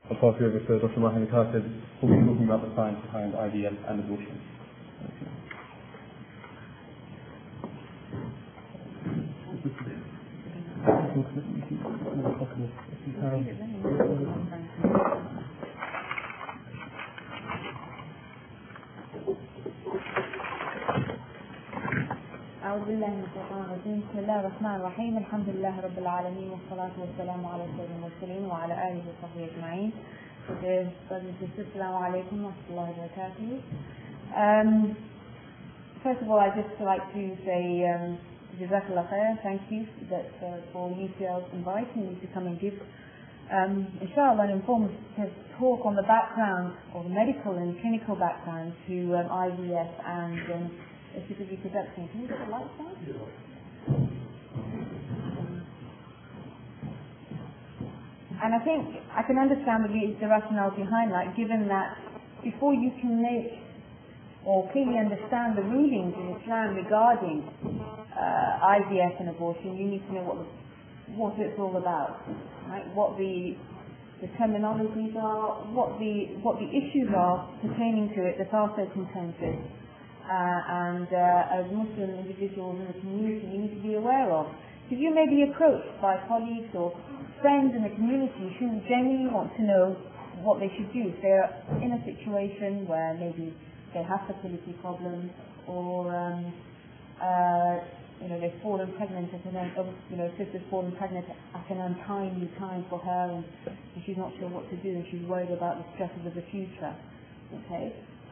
I'll pass you over to Dr. Mohammed Khatib, who will be talking about the science behind IVF and abortion. أعوذ بالله من الشيطان الرجيم. بسم الله الرحمن الرحيم. الحمد لله رب العالمين والصلاة والسلام على سيد المرسلين وعلى آله وصحبه أجمعين. السلام عليكم ورحمة الله وبركاته. First of all, I'd just like to say Jazakallah khair, thank you for UCL inviting me to come and give inshallah an informative talk on the background, or the medical and clinical background to IVF and assisted reproduction. Can you get the lights on? And I think I can understand the rationale behind that, given that before you can make or clearly understand the rulings in Islam regarding IVF and abortion, you need to know what it's all about, right? What the terminologies are, what the issues are pertaining to it that are so contentious. And as Muslim individuals in the community, you need to be aware of. Because you may be approached by colleagues or friends in the community who genuinely want to know what they should do. If they're in a situation where maybe they have fertility problems, or they've fallen pregnant at sister's fallen pregnant at an untimely time for her, and she's not sure what to do, and she's worried about the stresses of the future. Okay.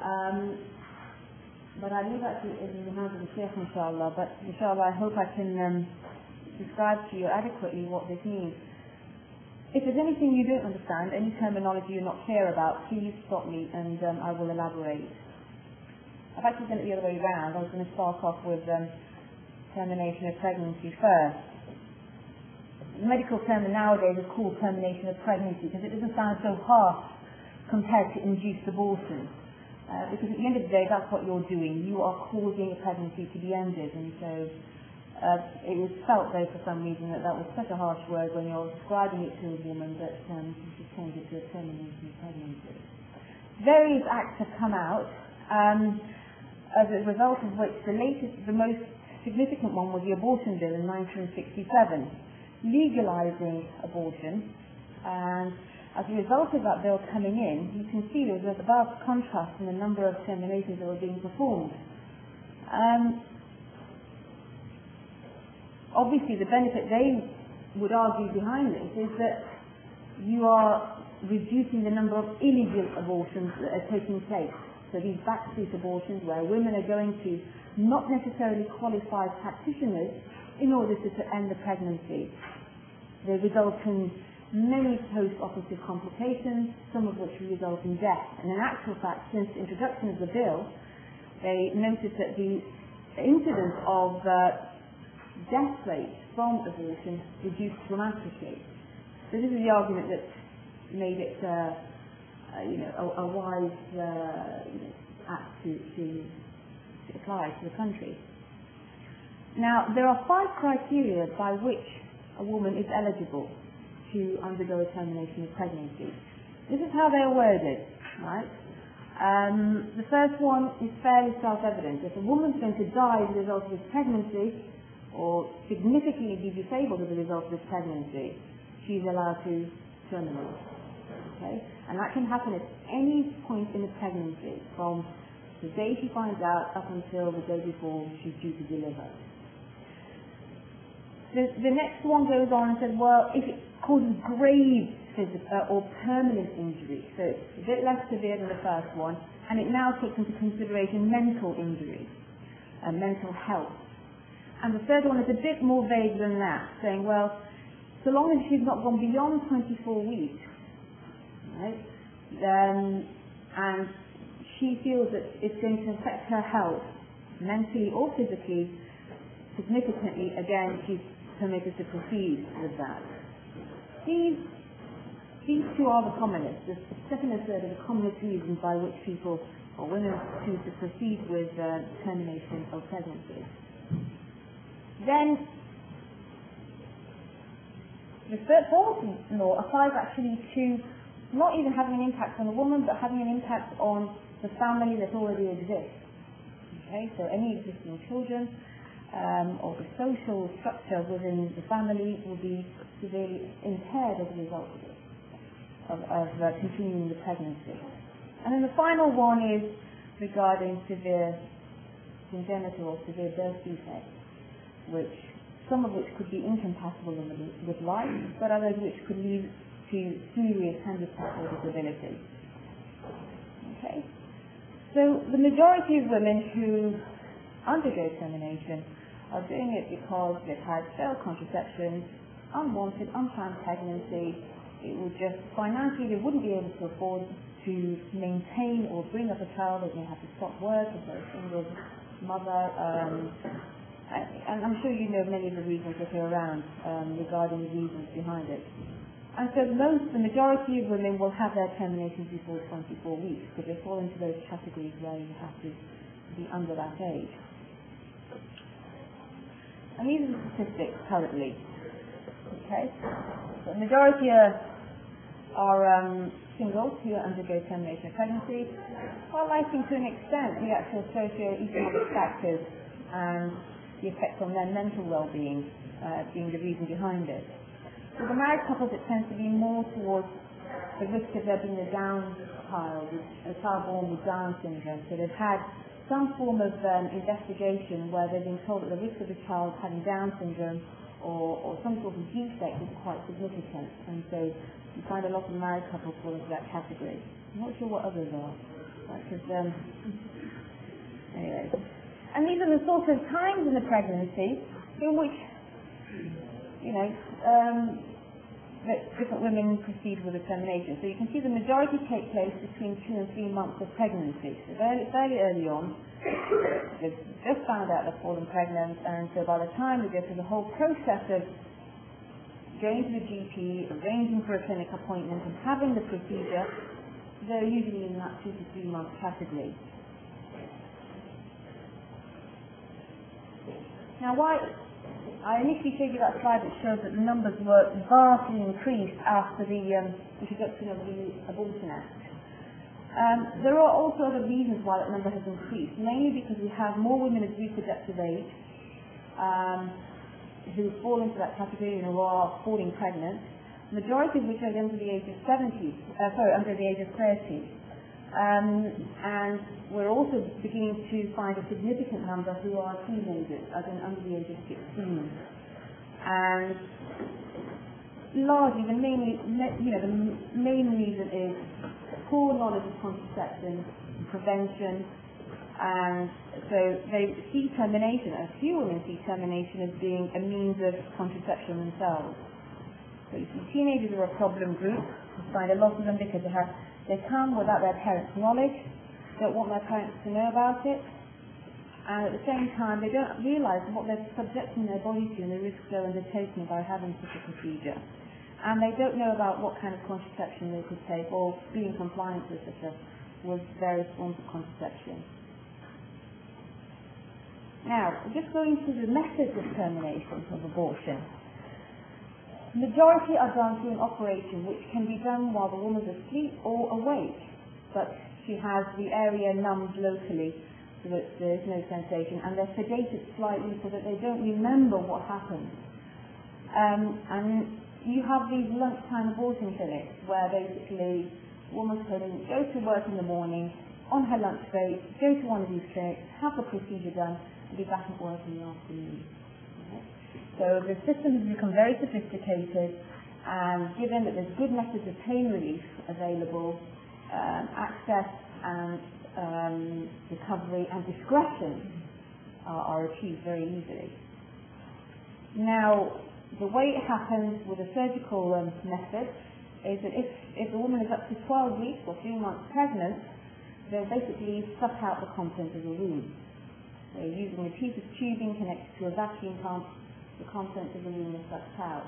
But I leave that in the hands of the Sheikh, inshallah. But inshallah, I hope I can describe to you adequately what this means. If there's anything you don't understand, any terminology you're not clear about, please stop me and I will elaborate. I've actually done it the other way around. I was going to start off with termination of pregnancy first. The medical term nowadays is called termination of pregnancy because it doesn't sound so harsh compared to induced abortion. Because at the end of the day, that's what you're doing. You are causing a pregnancy to be ended, and so it was felt, though, for some reason that was such a harsh word when you're describing it to a woman that you should change it to a termination of pregnancy. Various acts have come out, as a result of which the most significant one was the Abortion Bill in 1967, legalizing abortion. And as a result of that bill coming in, you can see there was a vast contrast in the number of terminations that were being performed. Obviously, the benefit they would argue behind this is that you are reducing the number of illegal abortions that are taking place. So these backstreet abortions where women are going to not necessarily qualified practitioners in order to end the pregnancy. They result in many post-operative complications, some of which result in death. And in actual fact, since the introduction of the bill, they noticed that the incidence of death rates from abortion reduced dramatically. So this is the argument that made it a wise act to apply to the country. Now, there are 5 criteria by which a woman is eligible to undergo a termination of pregnancy. This is how they are worded, right? The first one is fairly self-evident. If a woman's going to die as a result of this pregnancy, or significantly be disabled as a result of this pregnancy, she's allowed to terminate. Okay? And that can happen at any point in the pregnancy, from the day she finds out up until the day before she's due to deliver. The next one goes on and says, well, if it causes grave physical or permanent injury, so it's a bit less severe than the first one, and it now takes into consideration mental injury and mental health. And the third one is a bit more vague than that, saying, well, so long as she's not gone beyond 24 weeks, right, and she feels that it's going to affect her health, mentally or physically, significantly, again, she's permitted to proceed with that. These two are the commonest. The second and third are the commonest reasons by which people or women choose to proceed with termination of pregnancy. Then the fourth law applies actually to not even having an impact on the woman, but having an impact on the family that already exists. Okay, so any existing children or the social structure within the family will be severely impaired as a result of this, of continuing the pregnancy. And then the final one is regarding severe congenital or severe birth defects, some of which could be incompatible with life, but others which could lead to serious handicap or disability. Okay? So the majority of women who undergo termination are doing it because they've had failed contraception, unwanted, unplanned pregnancy. It would just financially they wouldn't be able to afford to maintain or bring up a child. They may have to stop work if they're a single mother. And I'm sure you know many of the reasons that are around regarding the reasons behind it. And so the majority of women will have their terminations before 24 weeks because they fall into those categories where you have to be under that age. And these are the statistics currently. Okay, so the majority are singles who undergo termination of pregnancy, highlighting to an extent the actual socio-economic factors and the effect on their mental well-being being the reason behind it. For the married couples, it tends to be more towards the risk of there being a Down child, a child born with Down syndrome. So they've had some form of investigation where they've been told that the risk of the child having Down syndrome or some sort of defect is quite significant. And so you find a lot of married couples fall into that category. I'm not sure what others are. Anyway. And these are the sort of times in the pregnancy in which, that different women proceed with a termination. So you can see the majority take place between 2 and 3 months of pregnancy. So fairly early on, they've just found out they've fallen pregnant, and so by the time they go through the whole process of going to the GP, arranging for a clinic appointment, and having the procedure, they're usually in that 2 to 3 month category. Now, I initially showed you that slide that shows that the numbers were vastly increased after the introduction of the Abortion Act. There are also other reasons why that number has increased, mainly because we have more women of reproductive age who fall into that category and who are falling pregnant, the majority of which are under the age of 30. And we're also beginning to find a significant number who are teenagers, as in under the age of 16. And largely, the main reason is poor knowledge of contraception and prevention, and so they see termination, a few women see termination as being a means of contraception themselves. So you see, teenagers are a problem group. You find a lot of them because they come without their parents' knowledge, don't want their parents to know about it, and at the same time they don't realise what they're subjecting their body to and the risks they're undertaking by having such a procedure. And they don't know about what kind of contraception they could take or be in compliance with various forms of contraception. Now, just going to the methods of termination of abortion. The majority are done through an operation which can be done while the woman's asleep or awake, but she has the area numbed locally so that there is no sensation, and they're sedated slightly so that they don't remember what happened. And you have these lunchtime abortion clinics where basically a woman can go to work in the morning, on her lunch break, go to one of these clinics, have the procedure done, and be back at work in the afternoon. So the system has become very sophisticated, and given that there's good methods of pain relief available, access and recovery and discretion are achieved very easily. Now, the way it happens with a surgical method is that if the woman is up to 12 weeks or 3 months pregnant, they'll basically suck out the contents of the womb. They're using a piece of tubing connected to a vacuum pump. The contents of the womb are sucked out.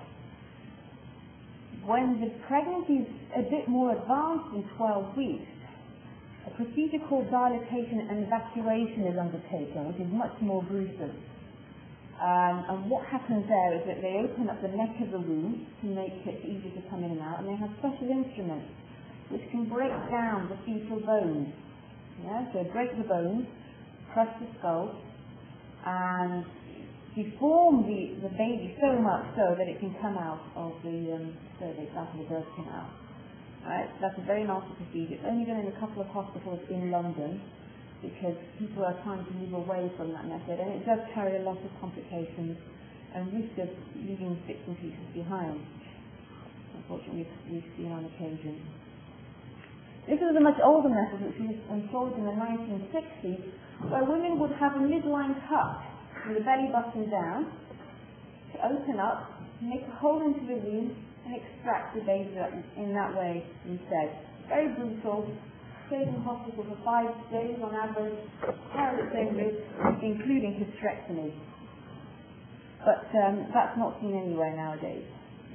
When the pregnancy is a bit more advanced in 12 weeks, a procedure called dilatation and evacuation is undertaken, which is much more gruesome. And what happens there is that they open up the neck of the womb to make it easier to come in and out, and they have special instruments can break down the fetal bones. Yeah? So break the bones, crush the skull, and deform the baby so much so that it can come out of the cervix, out of the birth canal. Right? That's a very nasty procedure. It's only done in a couple of hospitals in London because people are trying to move away from that method, and it does carry a lot of complications and risk of leaving bits and pieces behind. Unfortunately, we've seen on occasion. This was a much older method which was employed in the 1960s, where women would have a midline cut with the belly button down to open up, make a hole into the womb, and extract the baby in that way instead. Very brutal. Stayed in hospital for 5 days on average, carried same risk, including hysterectomy. But that's not seen anywhere nowadays.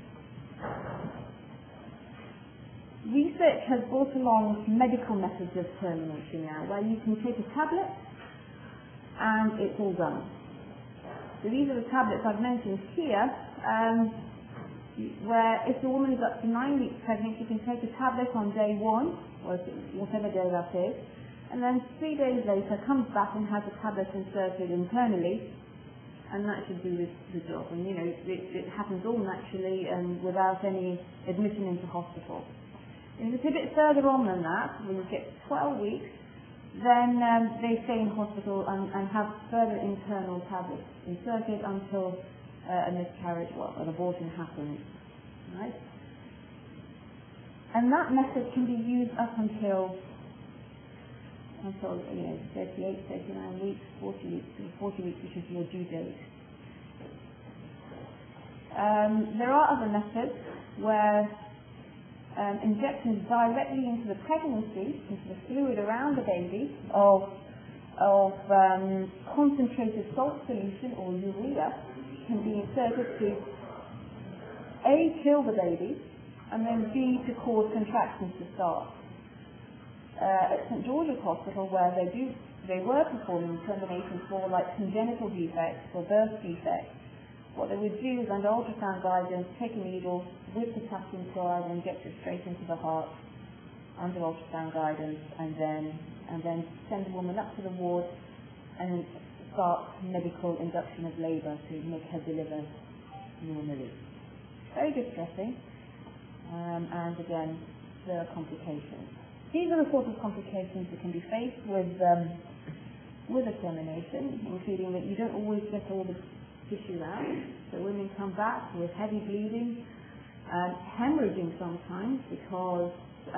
Research has brought along medical methods of termination now, where you can take a tablet and it's all done. So these are the tablets I've mentioned here, where if the woman is up to 9 weeks pregnant, she can take a tablet on day 1, or whatever day that is, and then 3 days later comes back and has a tablet inserted internally, and that should do the job. And you know, it happens all naturally and without any admission into hospital. If it's a bit further on than that, when you get 12 weeks, then they stay in hospital and have further internal tablets inserted until a miscarriage, an abortion happens. Right? And that method can be used up until 38, 39 weeks, 40 weeks, which is your due date. There are other methods where injections directly into the pregnancy, into the fluid around the baby, of concentrated salt solution or urea can be inserted to A, kill the baby, and then B, to cause contractions to start. At St George's Hospital, where they were performing terminations for like congenital defects or birth defects, what they would do is under ultrasound guidance take a needle with potassium chloride and inject it straight into the heart under ultrasound guidance, and then send the woman up to the ward and start medical induction of labour to make her deliver normally. Very distressing. And again, there are complications. These are the sort of complications that can be faced with a termination, including that you don't always get all the tissue out. So women come back with heavy bleeding, hemorrhaging sometimes because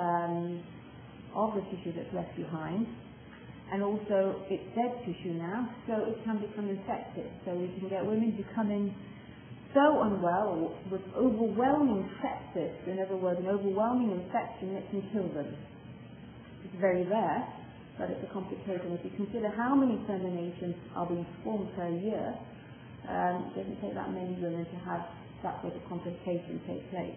of the tissue that's left behind, and also it's dead tissue now, so it can become infected. So we can get women who come in so unwell with overwhelming sepsis, in other words, an overwhelming infection that can kill them. It's very rare, but it's a complication. If you consider how many terminations are being performed per year, it doesn't take that many women to have that sort of complication take place.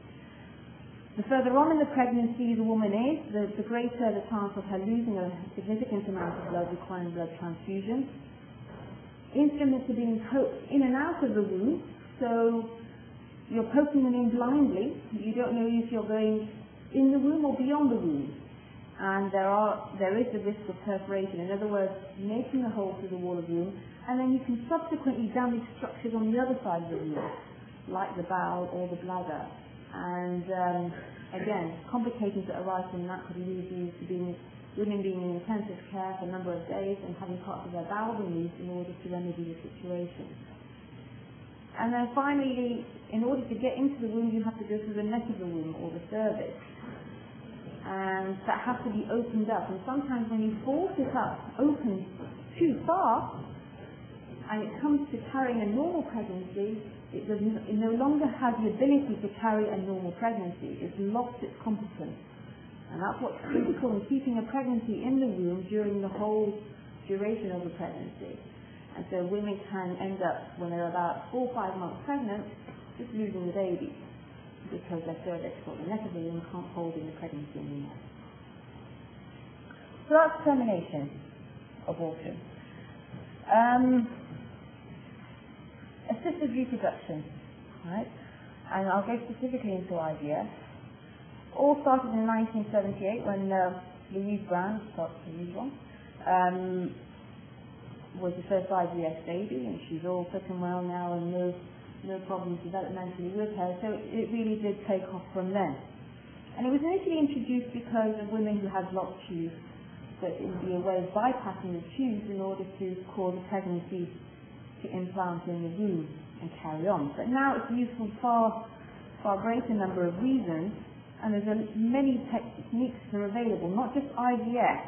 The further on in the pregnancy the woman is, the greater the chance of her losing a significant amount of blood, requiring blood transfusion. Instruments are being poked in and out of the womb, so you're poking them in blindly. You don't know if you're going in the womb or beyond the womb. And there is the risk of perforation, in other words, making a hole through the wall of the womb, and then you can subsequently damage structures on the other side of the womb, like the bowel or the bladder. And again, complications that arise from that could lead you to women being in intensive care for a number of days and having parts of their bowel removed in order to remedy the situation. And then finally, in order to get into the womb, you have to go through the neck of the womb or the cervix. And that has to be opened up. And sometimes when you force it up, open too far, and it comes to carrying a normal pregnancy, it no longer has the ability to carry a normal pregnancy. It's lost its competence. And that's what's critical in keeping a pregnancy in the womb during the whole duration of the pregnancy. And so women can end up, when they're about 4 or 5 months pregnant, just losing the baby, because their cervix or the neck of the womb can't hold in the pregnancy anymore. So that's termination, abortion. Assisted reproduction, right? And I'll go specifically into IVF. All started in 1978 when Louise Brown, was the first IVF baby, and she's all fit and well now and no problems developmentally with her, so it really did take off from then. And it was initially introduced because of women who had locked tubes, that it would be a way of bypassing the tubes in order to cause a pregnancy to implant in the womb and carry on. But now it's used for far greater number of reasons, and there's many techniques that are available, not just IVF.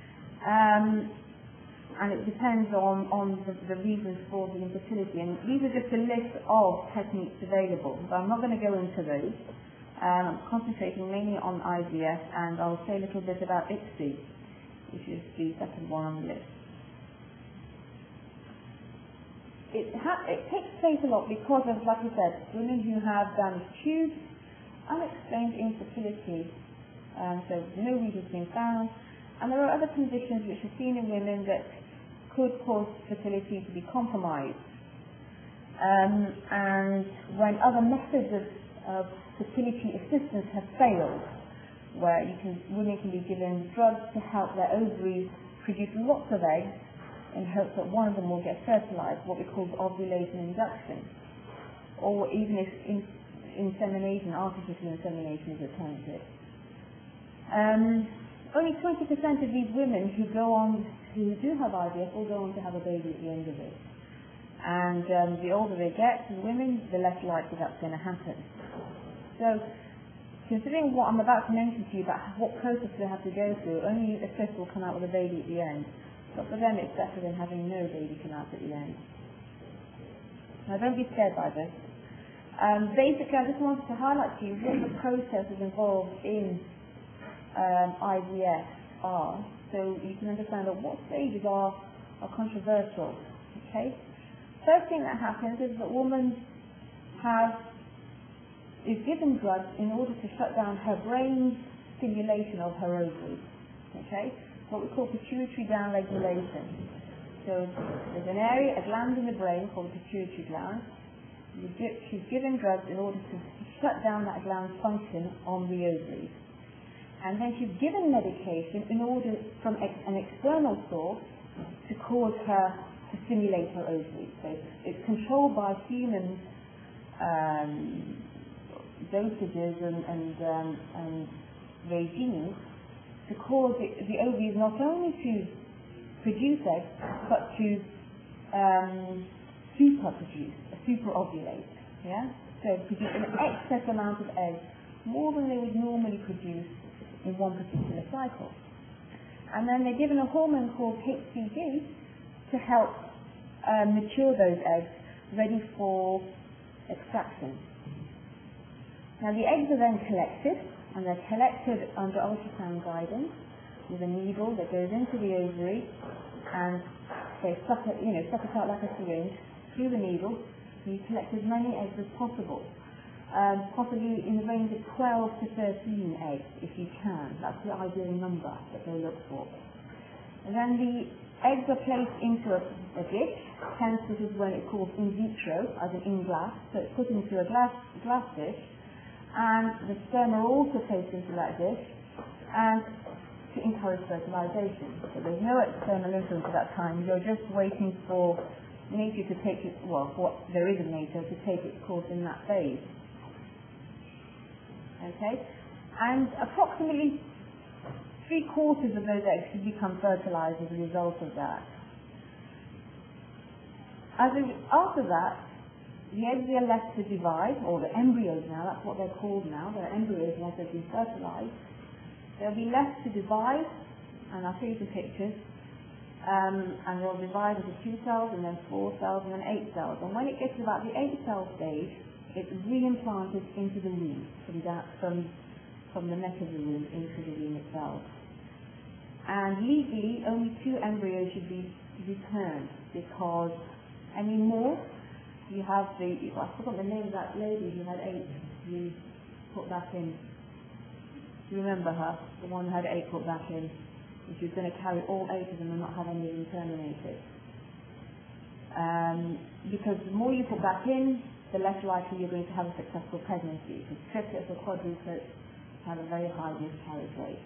And it depends on the reasons for the infertility. And these are just a list of techniques available, but I'm not going to go into those. I'm concentrating mainly on IVF, and I'll say a little bit about ICSI, which is the second one on the list. It takes place a lot because of, like I said, women who have damaged tubes, unexplained infertility, so no reasons being found, and there are other conditions which are seen in women that could cause fertility to be compromised. And when other methods of fertility assistance have failed, where women can be given drugs to help their ovaries produce lots of eggs in hopes that one of them will get fertilized, what we call ovulation induction, or even if insemination, artificial insemination is attempted. Only 20% of these women who do have IVF will go on to have a baby at the end of it. And the older they get, the women, the less likely that's going to happen. So, considering what I'm about to mention to you about what process they have to go through, only a fifth will come out with a baby at the end. But for them it's better than having no baby come out at the end. Now don't be scared by this. Basically I just wanted to highlight to you what the processes involved in IVF are, so you can understand at what stages are controversial. Okay? First thing that happens is that woman is given drugs in order to shut down her brain stimulation of her ovaries. Okay? What we call pituitary downregulation. So there's an area, a gland in the brain called the pituitary gland. She's given drugs in order to shut down that gland's function on the ovaries. And then she's given medication in order, from an external source, to cause her to stimulate her ovaries. So it's controlled by human dosages and regimes to cause the ovaries not only to produce eggs, but to superovulate. Yeah? So produce an excess amount of eggs, more than they would normally produce in one particular cycle. And then they're given a hormone called HCG to help mature those eggs, ready for extraction. Now the eggs are then collected, and they're collected under ultrasound guidance with a needle that goes into the ovary, and they suck it out like a syringe through the needle, and you collect as many eggs as possible. Possibly in the range of 12 to 13 eggs, if you can. That's the ideal number that they look for. And then the eggs are placed into a dish, hence this is when it's called in vitro, as in glass. So it's put into a glass dish, and the sperm are also placed into that dish, and to encourage fertilization. So there's no external influence at that time. You're just waiting for nature to take its, there is a nature to take its course in that phase. Okay? And approximately 3/4 of those eggs should become fertilized as a result of that. After that, the eggs are left to divide, or the embryos now, that's what they're called now, they're embryos once they've been fertilized. They'll be left to divide, and I'll show you some pictures, and they'll divide into 2 cells, and then 4 cells, and then 8 cells. And when it gets to about the 8-cell stage, it's reimplanted into the womb, from the neck of the womb into the womb itself. And legally, only 2 embryos should be returned, because any more, you have I forgot the name of that lady who had 8 you put back in. Do you remember her? The one who had 8 put back in. And she was going to carry all 8 of them and not have any of them terminated. Because the more you put back in, the less likely you're going to have a successful pregnancy. If it's triplets or quadruplets, have a very high miscarriage rate.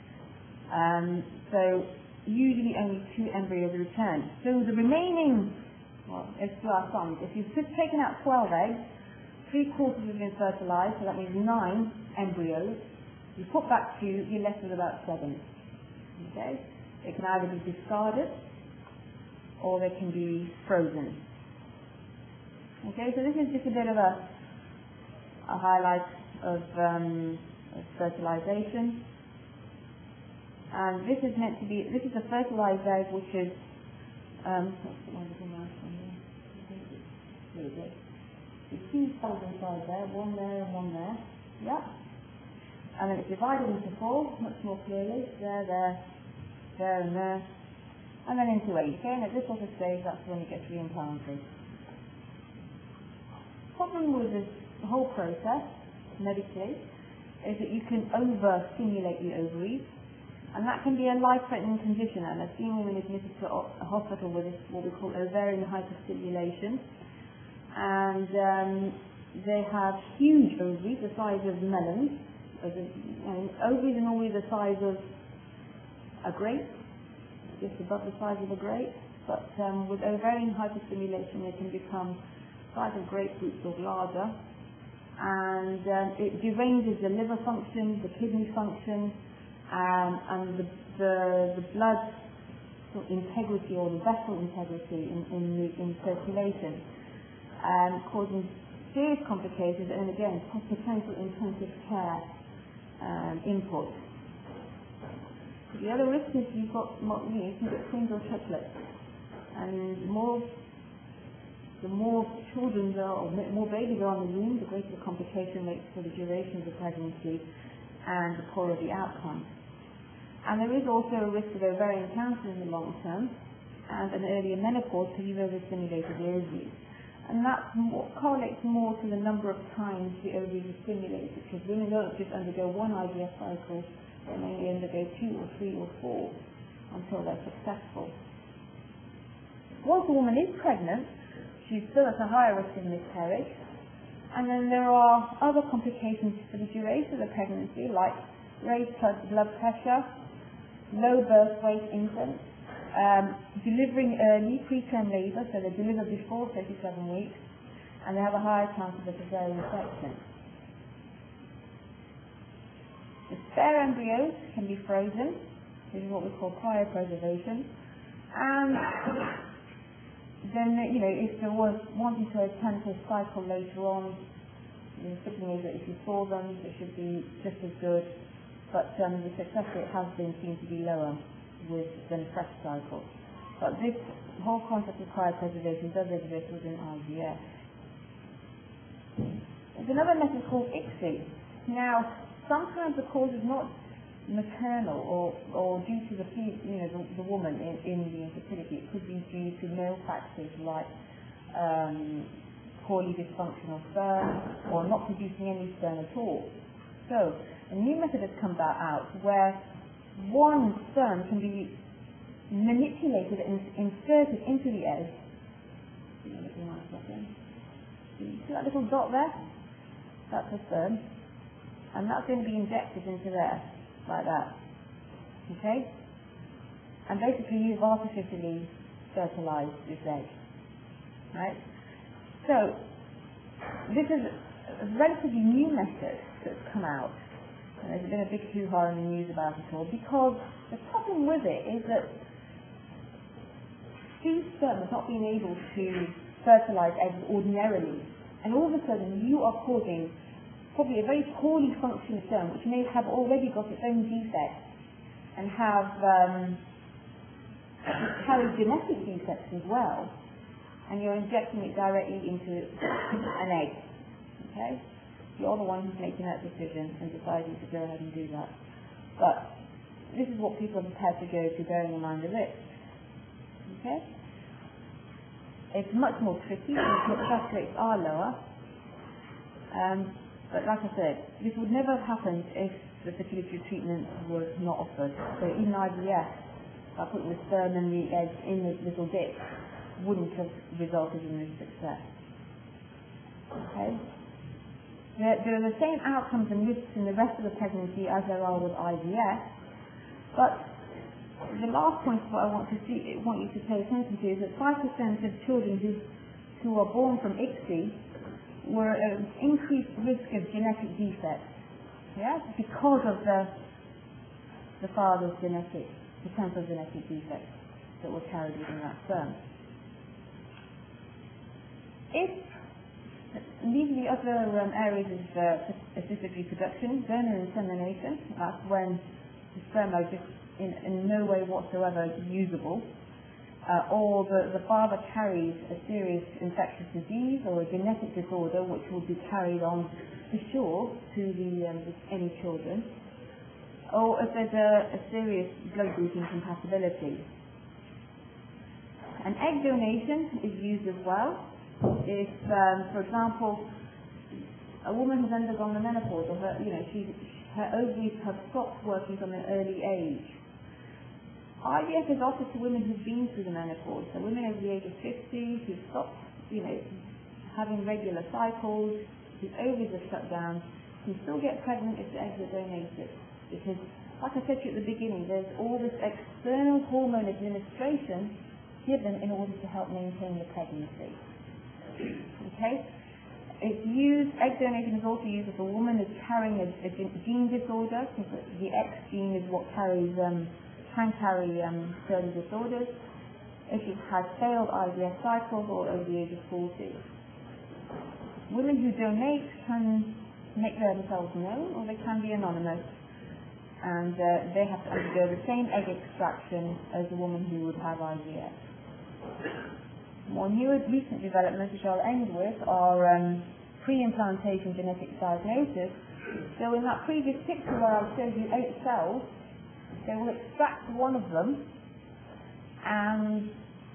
So usually only 2 embryos are returned. So the remaining, well, let's do our sums. If you've taken out 12 eggs, 3/4 have been fertilized, so that means 9 embryos. You put back 2, you're left with about 7. Okay? They can either be discarded or they can be frozen. Okay, so this is just a bit of a highlight of fertilization. And this is meant to be, this is a fertilized egg which is, what's the wonderful mouse on here? Here we go. There's 2 cells inside there, one there and one there. Yep. And then it's divided into 4, much more clearly. There, and there. And then into 8. Okay, and at this sort of stage, that's when it gets reimplanted. The problem with this whole process, medically, is that you can overstimulate the ovaries, and that can be a life-threatening condition. And I've seen women admitted to a hospital with this, what we call ovarian hyperstimulation, and they have huge ovaries, the size of melons. Ovaries are normally the size of a grape, just above the size of a grape, but with ovarian hyperstimulation they can become the size of grapefruits or larger, and it deranges the liver function, the kidney function, and the blood integrity or the vessel integrity in circulation, causing serious complications and again potential intensive care input. The other risk is you can get twins or triplets, and the more children or more babies are in the womb, the greater the complication rates for the duration of the pregnancy and the poorer the outcome. And there is also a risk of ovarian cancer in the long term and an earlier menopause because you've overstimulated the ovaries. And that correlates more to the number of times the ovaries are stimulated, because women don't just undergo one IVF cycle, they may undergo 2 or 3 or 4 until they're successful. Once a woman is pregnant, she's still at a higher risk of miscarriage, and then there are other complications for the duration of the pregnancy, like raised blood pressure, low birth weight infants, delivering early, preterm labour, so they deliver before 37 weeks, and they have a higher chance of a cesarean section. The spare embryos can be frozen. This is what we call cryopreservation. And then, if there was wanting to attempt a cycle later on, the thinking is that if you saw them, they should be just as good, but the success rate has been seen to be lower than fresh cycles. But this whole concept of cryopreservation does exist within IVF. There's another method called ICSI. Now, sometimes the cause is not maternal or due to the woman in the infertility. It could be due to male factors like poorly dysfunctional sperm or not producing any sperm at all. So a new method has come out where one sperm can be manipulated and inserted into the egg. See that little dot there? That's a sperm. And that's going to be injected into there, like that. Okay? And basically you've artificially fertilized this egg. Right? So, this is a relatively new method that's come out. And there's been a big hoo-ha in the news about it all, because the problem with it is that these sperm have not been able to fertilize eggs ordinarily. And all of a sudden you are causing probably a very poorly functioning sperm, which may have already got its own defects and carry genetic defects as well, and you're injecting it directly into an egg. Okay? You're the one who's making that decision and deciding to go ahead and do that. But this is what people are prepared to go to, bearing in mind the risk. Okay? It's much more tricky, the success rates are lower. But like I said, this would never have happened if the fertility treatment was not offered. So even IVF, by putting the sperm and the eggs in this little disc, wouldn't have resulted in this success. Okay? There are the same outcomes and risks in the rest of the pregnancy as there are with IVF, but the last point what I want you to pay attention to is that 5% of children who are born from ICSI were at an increased risk of genetic defects, because of the father's potential genetic defects that were carried within that sperm. These are the other areas of assisted reproduction. Donor insemination, that's when the sperm are just in no way whatsoever usable, or the father carries a serious infectious disease or a genetic disorder which will be carried on for sure to any children, or if there's a serious blood group incompatibility. An egg donation is used as well. If, for example, a woman has undergone the menopause, or her ovaries have stopped working from an early age, IVF is offered to women who've been through the menopause. So women over the age of 50 who've stopped, having regular cycles, whose ovaries are shut down, can still get pregnant if the eggs are donated. Because, like I said to you at the beginning, there's all this external hormone administration given in order to help maintain the pregnancy. Okay? It's used, egg donation is also used if a woman is carrying a gene disorder, because the X gene is what can carry certain disorders. If you've had failed IVF cycles or over the age of 40. Women who donate can make themselves known, or they can be anonymous, and they have to undergo the same egg extraction as a woman who would have IVF. More newer recent developments, which I'll end with, are pre-implantation genetic diagnosis. So in that previous picture where I showed you 8 cells, they will extract one of them and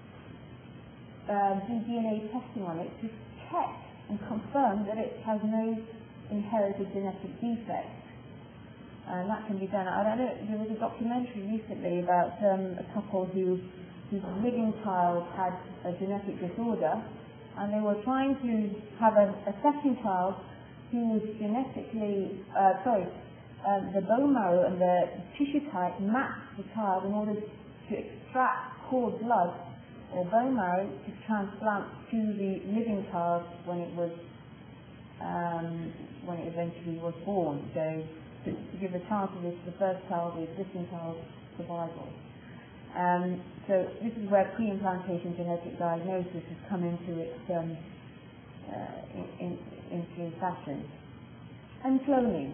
do DNA testing on it to check and confirm that it has no inherited genetic defect. And that can be done. There was a documentary recently about a couple whose living child had a genetic disorder, and they were trying to have a second child who was genetically, the bone marrow and the tissue type matched the child in order to extract cord blood or bone marrow to transplant to the living child when it eventually was born. So to give a chance of this, the first child, the existing child's survival. So this is where pre-implantation genetic diagnosis has come into its into fashion. And cloning.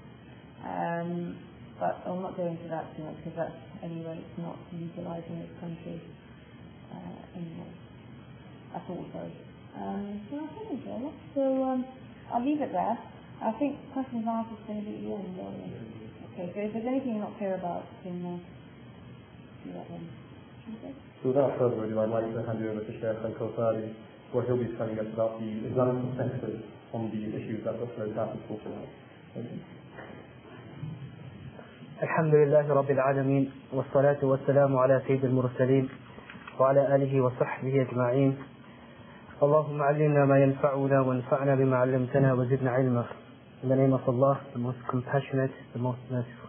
But I'll not go into that too much because that's, anyway, it's not utilised in this country anymore. At all, sorry. So I'll leave it there. I think questions and answers are going to be at the end. Okay, so if there's anything you're not clear about, then do that then. Okay. So without further ado, I'd like to hand you over to Sheikh Al-Kawthari, where he'll be telling us about the Islamic perspective on the issues that Dr. Al-Kawthari is talking about. Thank you. الحمد لله رب العالمين والصلاة والسلام على سيد المرسلين وعلى آله وصحبه أجمعين. اللهم علمنا ما ينفعنا وانفعنا بما علمتنا وزدنا علما. In the name of Allah, the most compassionate, the most merciful.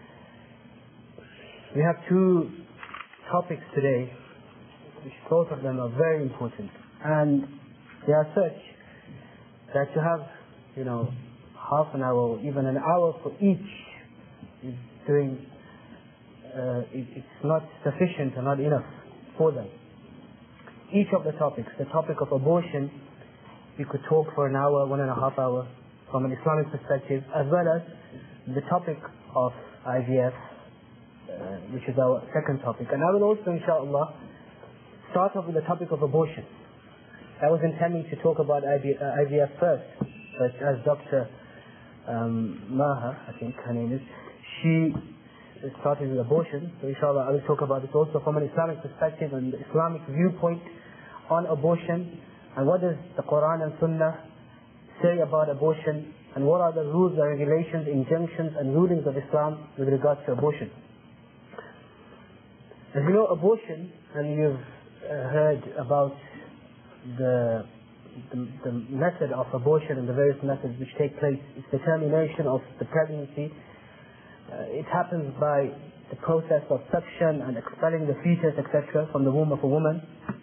We have 2 topics today, which both of them are very important, and they are such that to have, half an hour or even an hour for each is it's not sufficient and not enough for them. Each of the topics, the topic of abortion, we could talk for an hour, 1.5 hours from an Islamic perspective, as well as the topic of IVF, which is our second topic. And I will also, inshallah, start off with the topic of abortion. I was intending to talk about IVF first, but as Dr. Maha, I think her name is, she started with abortion, so inshallah I will talk about this also from an Islamic perspective and the Islamic viewpoint on abortion, and what does the Quran and Sunnah say about abortion, and what are the rules and regulations, injunctions and rulings of Islam with regards to abortion. As you know, abortion, and you've heard about the the method of abortion and the various methods which take place, its determination of the pregnancy. It happens by the process of suction and expelling the fetus, etc., from the womb of a woman.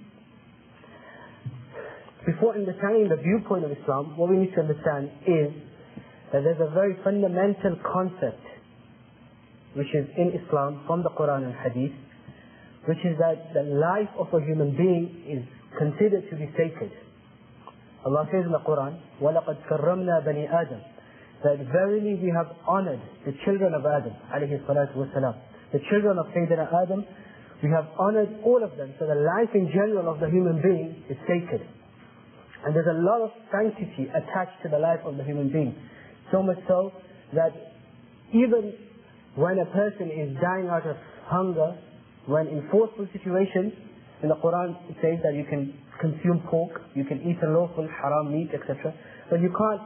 Before understanding the viewpoint of Islam, what we need to understand is that there's a very fundamental concept which is in Islam from the Quran and Hadith, which is that the life of a human being is considered to be sacred. Allah says in the Quran, وَلَقَدْ كَرَّمْنَا بَنِي آدَمَ, that verily we have honored the children of Adam, alayhi salatu wasalam. The children of Sayyidina Adam, we have honored all of them. So the life in general of the human being is sacred. And there's a lot of sanctity attached to the life of the human being. So much so that even when a person is dying out of hunger, when in forceful situations, in the Quran it says that you can consume pork, you can eat a lawful haram meat, etc. But you can't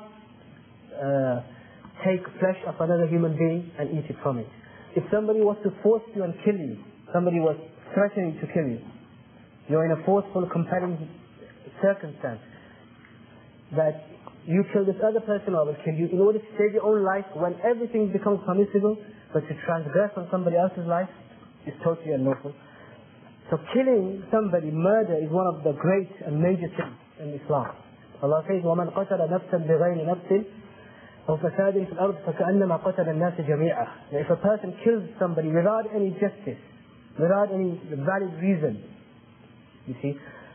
take flesh of another human being and eat it from it. If somebody was to force you and kill you, somebody was threatening to kill you, you're in a forceful, compelling circumstance, that you kill this other person or I will kill you in order to save your own life, when everything becomes permissible, but to transgress on somebody else's life is totally unlawful. So killing somebody, murder, is one of the great and major things in Islam. Allah says, وَمَنْ قَتَلَ نَفْسًا بِغَيْرِ نَفْسٍ أَوْ فَسَادٍ فِي الْأَرْضِ فَكَأَنَّمَا قَتَلَ النَّاسَ جَمِيعًا. If a person kills somebody without any justice, without any valid reason, you see,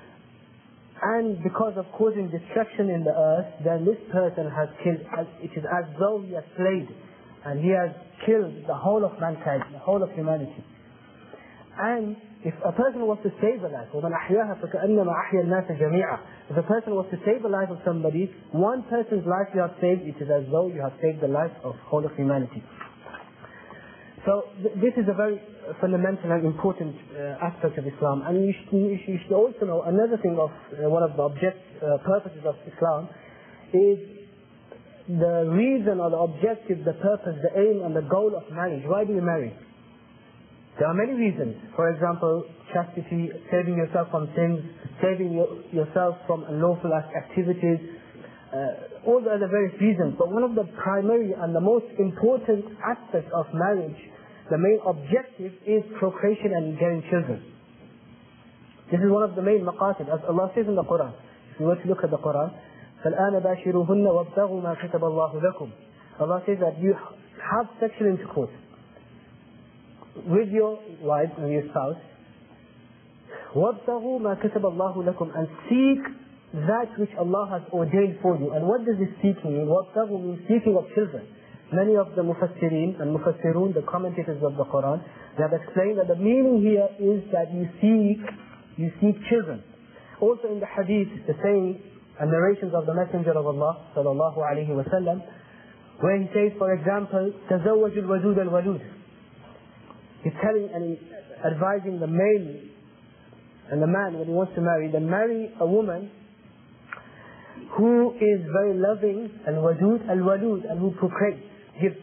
and because of causing destruction in the earth, then this person has killed, it is as though he has slayed, and he has killed the whole of mankind, the whole of humanity. And if a person was to save a life, وَمَنْ أَحْيَاهَا فَكَأَنَّمَا أَحْيَا النَّاسَ جَمِيعًا. If a person was to save the life of somebody, one person's life you have saved, it is as though you have saved the life of whole of humanity. So this is a very fundamental and important aspect of Islam. And you should also know another thing of one of the purposes of Islam is the reason or the objective, the purpose, the aim and the goal of marriage. Why do you marry? There are many reasons. For example, chastity, saving yourself from sins, saving yourself from unlawful activities, all the other various reasons. But one of the primary and the most important aspects of marriage, the main objective, is procreation and getting children. This is one of the main maqasid. As Allah says in the Quran, if you were to look at the Quran, فَالْآنَ بَاشِرُوهُنَّ وَابْتَغُوا مَا كَتَبَ اللَّهُ لَكُمْ. Allah says that you have sexual intercourse with your wife and your spouse, وَابْتَغُوا مَا كَتَبَ اللَّهُ لَكُمْ, and seek that which Allah has ordained for you. And what does this seeking mean? وَابْتَغُوا means seeking of children. Many of the mufassirin and mufassirun, the commentators of the Quran, they have explained that the meaning here is that you seek children. Also in the hadith, the saying and narrations of the Messenger of Allah sallallahu alaihi wasallam, where he says, for example, تَزَوَّجُ الْوَجُودَ الْوَلُودَ. He's telling and advising the male and the man when he wants to marry, then marry a woman who is very loving, al-wadud, and who procreates, gives,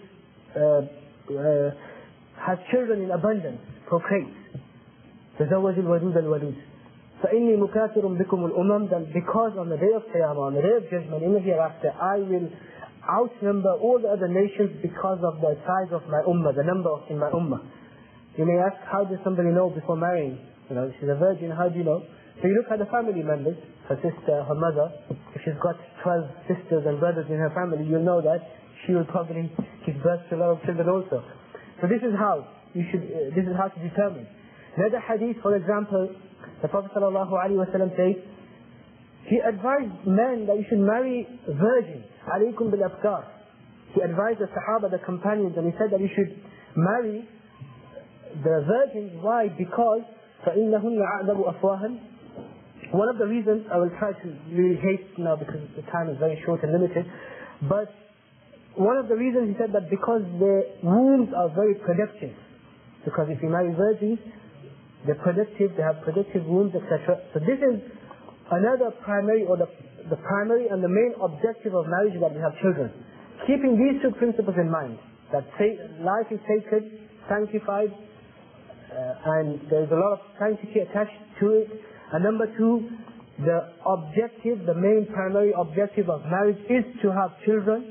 has children in abundance, procreates. تزوج الودود الودود. فإني مكاثر بكم الأمم, that because on the day of Qiyamah, on the day of judgment, in the hereafter, I will outnumber all the other nations because of the size of my ummah, the number in my ummah. You may ask, how does somebody know before marrying? You know, she's a virgin, how do you know? So you look at the family members, her sister, her mother. If she's got 12 sisters and brothers in her family, you'll know that she will probably give birth to a lot of children also. So this is how to determine. Another hadith, for example, the Prophet ﷺ says, he advised men that you should marry virgins. Alaykum bil abkar. He advised the Sahaba, the companions, and he said that you should marry the virgins. Why? Because فَإِنَّهُنَّ أَعْذَبُ أَفْوَاهًا. One of the reasons, I will try to really haste now because the time is very short and limited, but one of the reasons he said that because their wombs are very productive. Because if you marry virgins, they're productive, they have productive wombs, etc. So this is another primary, or the primary and the main objective of marriage, that we have children. Keeping these two principles in mind, that life is sacred, sanctified, and there is a lot of sanctity attached to it. And number two, the main primary objective of marriage is to have children.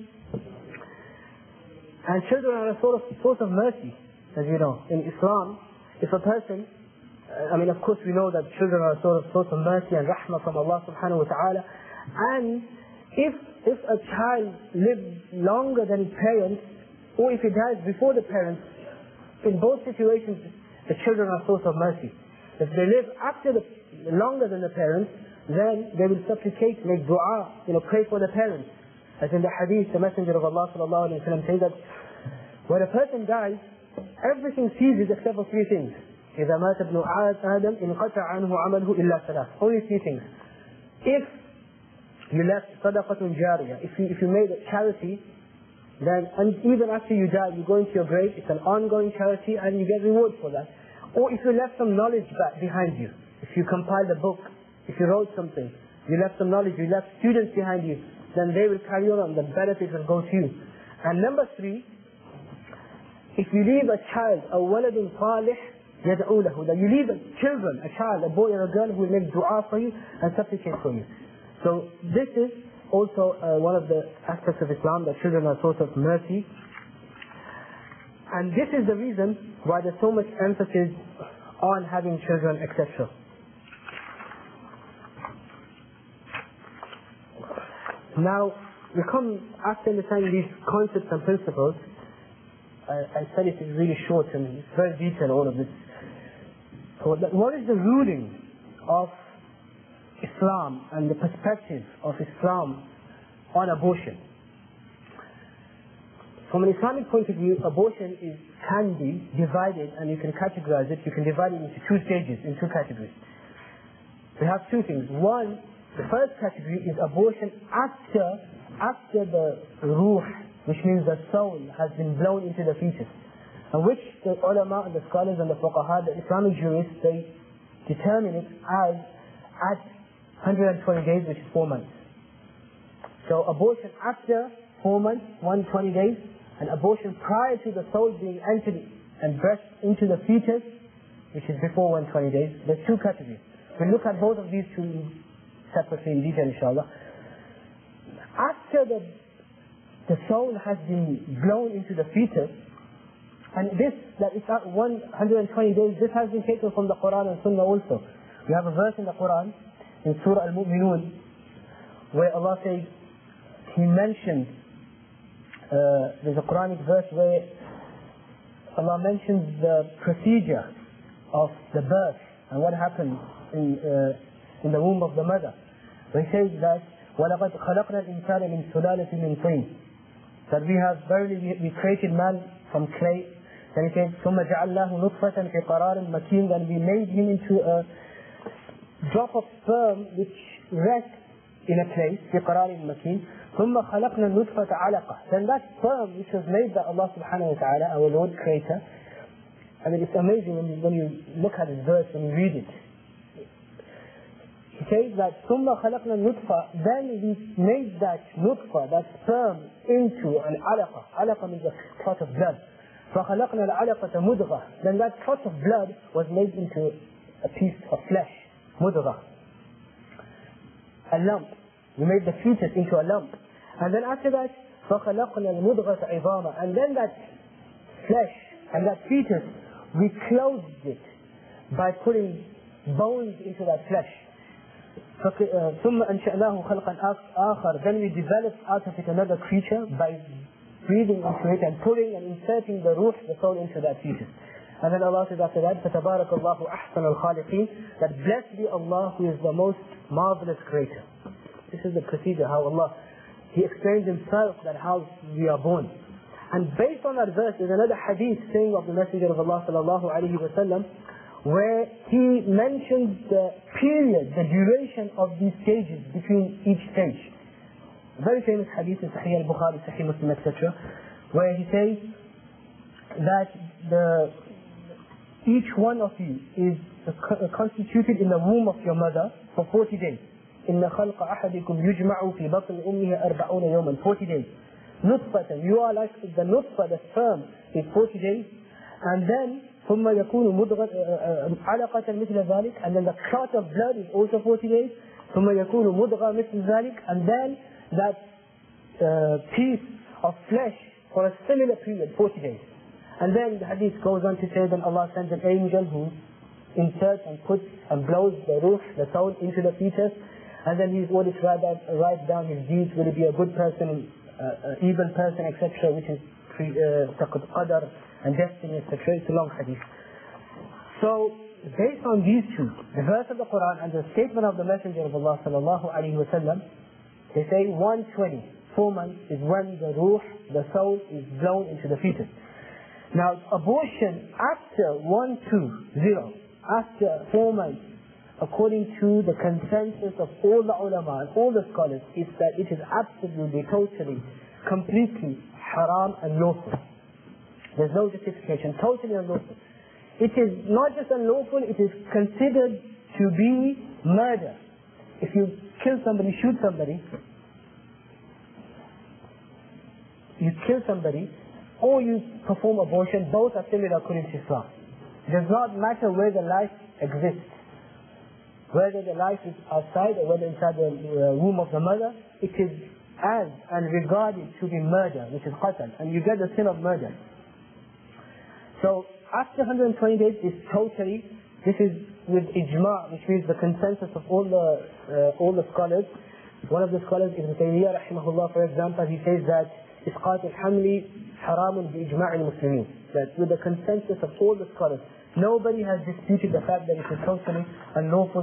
And children are a source of mercy, as you know. In Islam, if a person, of course we know that children are a source of mercy and rahmah from Allah subhanahu wa ta'ala. And if a child lives longer than his parents, or if he dies before the parents, in both situations, the children are a source of mercy. If they live longer than the parents, then they will supplicate, make dua, pray for the parents. As in the hadith, the Messenger of Allah sallallahu alayhi wa sallam says that when a person dies, everything ceases except for three things. إِذَا مَاتَ ابْنُ آدَمْ إِنْقَطَعَ عَنْهُ عَمَلُهُ إِلَّا ثَلَاث. Only three things. If you left صَدَقَةٌ جَارِيَةٌ, if you made a charity, then and even after you die, you go into your grave, it's an ongoing charity and you get reward for that. Or if you left some knowledge back behind you, if you compiled a book, if you wrote something, you left some knowledge, you left students behind you, then they will carry on, the benefits will go to you. And number three, if you leave a child, a waladun salih yad'u lahu, that you leave children, a child, a boy or a girl who will make dua for you and supplicate for you. So this is also one of the aspects of Islam, that children are a source of mercy. And this is the reason why there's so much emphasis on having children, etc. Now, we come after understanding these concepts and principles. I said it is really short and it's very detailed, all of this. So what is the ruling of Islam and the perspective of Islam on abortion? From an Islamic point of view, abortion can be divided, and you can categorize it. You can divide it into two stages, in two categories. We have two things. One, the first category is abortion after the ruh, which means the soul, has been blown into the fetus, and which the ulama and the scholars and the fuqaha, the Islamic jurists, they determine it as at 120 days, which is 4 months. So abortion after 4 months, 120 days, and abortion prior to the soul being entered and birthed into the fetus, which is before 120 days. There's two categories. We'll look at both of these two separately in detail, inshallah. After the soul has been blown into the fetus, and that is at 120 days, this has been taken from the Quran and Sunnah also. We have a verse in the Quran, in Surah Al-Mu'minun, where Allah says, He mentioned, there's a Quranic verse where Allah mentions the procedure of the birth and what happened in the womb of the mother. He says that وَلَقَدْ خَلَقْنَا الْإِنسَانَ مِنْ سُلَالَةٍ مِنْ طِينٍ, that we created man from clay. Then he says ثُمَّ جَعَلْنَاهُ نُطْفَةً فِي قَرَارٍ مَكِينٍ, then we made him into a drop of sperm which rests in a place, في قرار مكين. ثُمَّ خَلَقْنَا النُّطْفَةَ عَلَقَةً, then that sperm which was made by Allah subhanahu wa ta'ala, our Lord Creator. I mean, it's amazing when you look at this verse and you read it. He says that ثُمَّ خَلَقْنَا النُّطْفَةَ, then we made that nutfa, that sperm, into an alaqa. Alaqa means a clot of blood. فَخَلَقْنَا الْعَلَقَةَ مُدْغَةً, then that clot of blood was made into a piece of flesh. مُدْغَةً, a lump. We made the fetus into a lump. And then after that, فَخَلَقْنَا الْمُدْغَةَ عِظَامًا, and then that flesh and that fetus, we clothed it by putting bones into that flesh. ثُمَّ أَنْشَأْنَاهُ خَلْقًا آخَرَ, then we developed out of it another creature by breathing into it and putting and inserting the ruh, the soul, into that fetus. And then Allah says after that, فَتَبَارَكَ اللَّهُ أَحْسَنَ الْخَالِقِينَ, that blessed be Allah who is the most marvelous creator. This is the procedure, how Allah, He explains Himself that how we are born. And based on that verse, there's another hadith saying of the Messenger of Allah sallallahu alayhi wa sallam, where he mentions the period, the duration of these stages between each stage. A very famous hadith in Sahih al-Bukhari, Sahih Muslim, etc., where he says that each one of you is constituted in the womb of your mother for 40 days. إِنَّ خَلْقَ أَحَدِكُمْ يُجْمَعُ فِي بَطْنِ أُمِّهِ 40 يَوْمًا, 40 days. نُطْفَةً, you are like the nutfa, the sperm, is 40 days. And then ثُمَّ يَكُونُ عَلَقَةً مِثْلَ ذَلِكَ, and then the clot of blood is also 40 days. ثم يكون مضغة مثل ذلك, and then that piece of flesh for a similar period, 40 days. And then the hadith goes on to say that Allah sends an angel who inserts and puts and blows the ruh, the soul, into the fetus, and then he's ordered to write down his deeds, will he be a good person, evil person, etc., which is qadar and destiny, etc. It's a long hadith. So, based on these two, the verse of the Quran and the statement of the Messenger of Allah sallallahu alaihi wasallam, they say 120, 4 months is when the ruh, the soul, is blown into the fetus. Now, abortion after 120, after 4 months, according to the consensus of all the ulama and all the scholars, is that it is absolutely, totally, completely haram and lawful. There's no justification, totally unlawful. It is not just unlawful, it is considered to be murder. If you kill somebody, shoot somebody, you kill somebody, or you perform abortion, both are similar according to Islam. It does not matter where the life exists. Whether the life is outside or whether inside the womb of the mother, it is as and regarded to be murder, which is qatl, and you get the sin of murder. So after 120 days is totally, this is with ijma', which means the consensus of all the scholars. One of the scholars, Ibn Taymiyyah rahimahullah, for example, he says that isqat al-hamli haramun bi ijma' al-muslimin. That with the consensus of all the scholars, nobody has disputed the fact that it is totally unlawful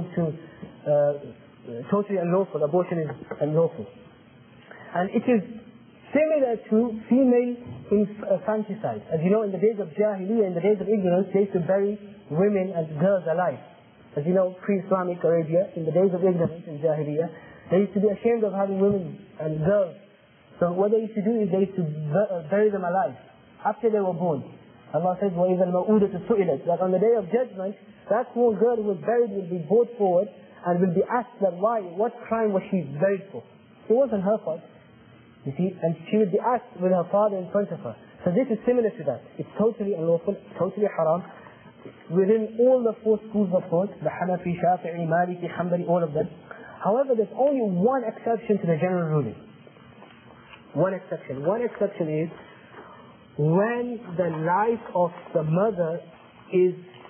abortion is unlawful. And it is similar to female infanticide. As you know, in the days of Jahiliyyah, in the days of ignorance, they used to bury women and girls alive. As you know, pre-Islamic Arabia, in the days of ignorance in Jahiliyyah, they used to be ashamed of having women and girls. So what they used to do is they used to bury them alive after they were born. Allah says, وَإِذَا الْمَوْءُودَةُ سُئِلَتْ, that on the day of judgment, that small girl who was buried will be brought forward and will be asked that why, what crime was she buried for? It wasn't her fault, you see, and she will be asked with her father in front of her. So this is similar to that. It's totally unlawful, totally haram, within all the 4 schools of thought, the Hanafi, Shafi'i, Maliki, Hanbali, all of them. However, there's only one exception to the general ruling. One exception. One exception is when the life of the mother is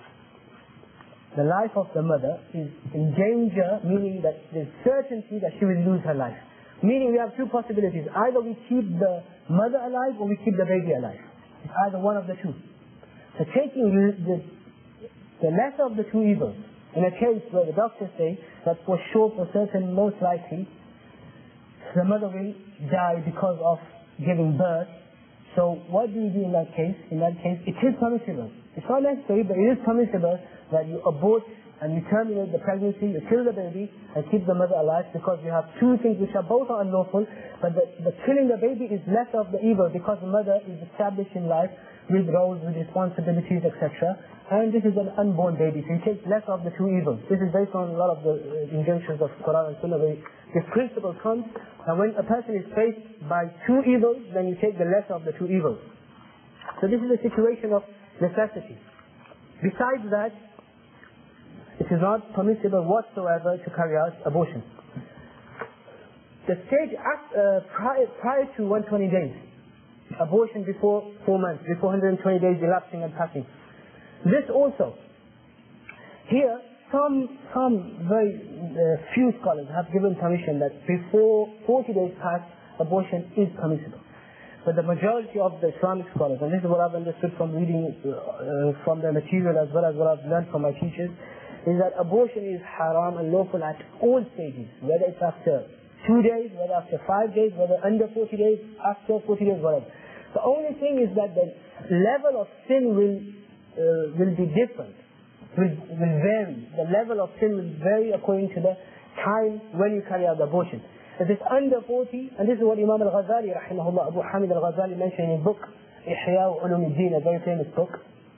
in danger, meaning that there's certainty that she will lose her life. Meaning we have 2 possibilities. Either we keep the mother alive or we keep the baby alive. It's either one of the 2. So taking the lesser of the 2 evils, in a case where the doctors say that for sure, for certain, most likely, the mother will die because of giving birth. So what do you do in that case? In that case, it is permissible. It's not necessary, but it is permissible that you abort and you terminate the pregnancy, you kill the baby, and keep the mother alive, because you have 2 things which are both unlawful, but the killing the baby is less of the evil, because the mother is established in life with roles, with responsibilities, etc. And this is an unborn baby, so you take less of the 2 evils. This is based on a lot of the injunctions of Quran and Sunnah. This principle comes, and when a person is faced by 2 evils, then you take the lesser of the 2 evils. So this is a situation of necessity. Besides that, it is not permissible whatsoever to carry out abortion. The stage prior to 120 days, abortion before 4 months, before 120 days elapsing and passing. This also, here, some very few scholars have given permission that before 40 days pass, abortion is permissible. But the majority of the Islamic scholars, and this is what I've understood from reading from the material as well as what I've learned from my teachers, is that abortion is haram and lawful at all stages, whether it's after 2 days, whether after 5 days, whether under 40 days, after 40 days, whatever. The only thing is that the level of sin will be different, will vary. The level of sin will vary according to the time when you carry out the abortion. If it's under 40, and this is what Imam al-Ghazali, rahimahullah, Abu Hamid al-Ghazali mentioned in his book, Ihya Ulumuddin, a very famous book,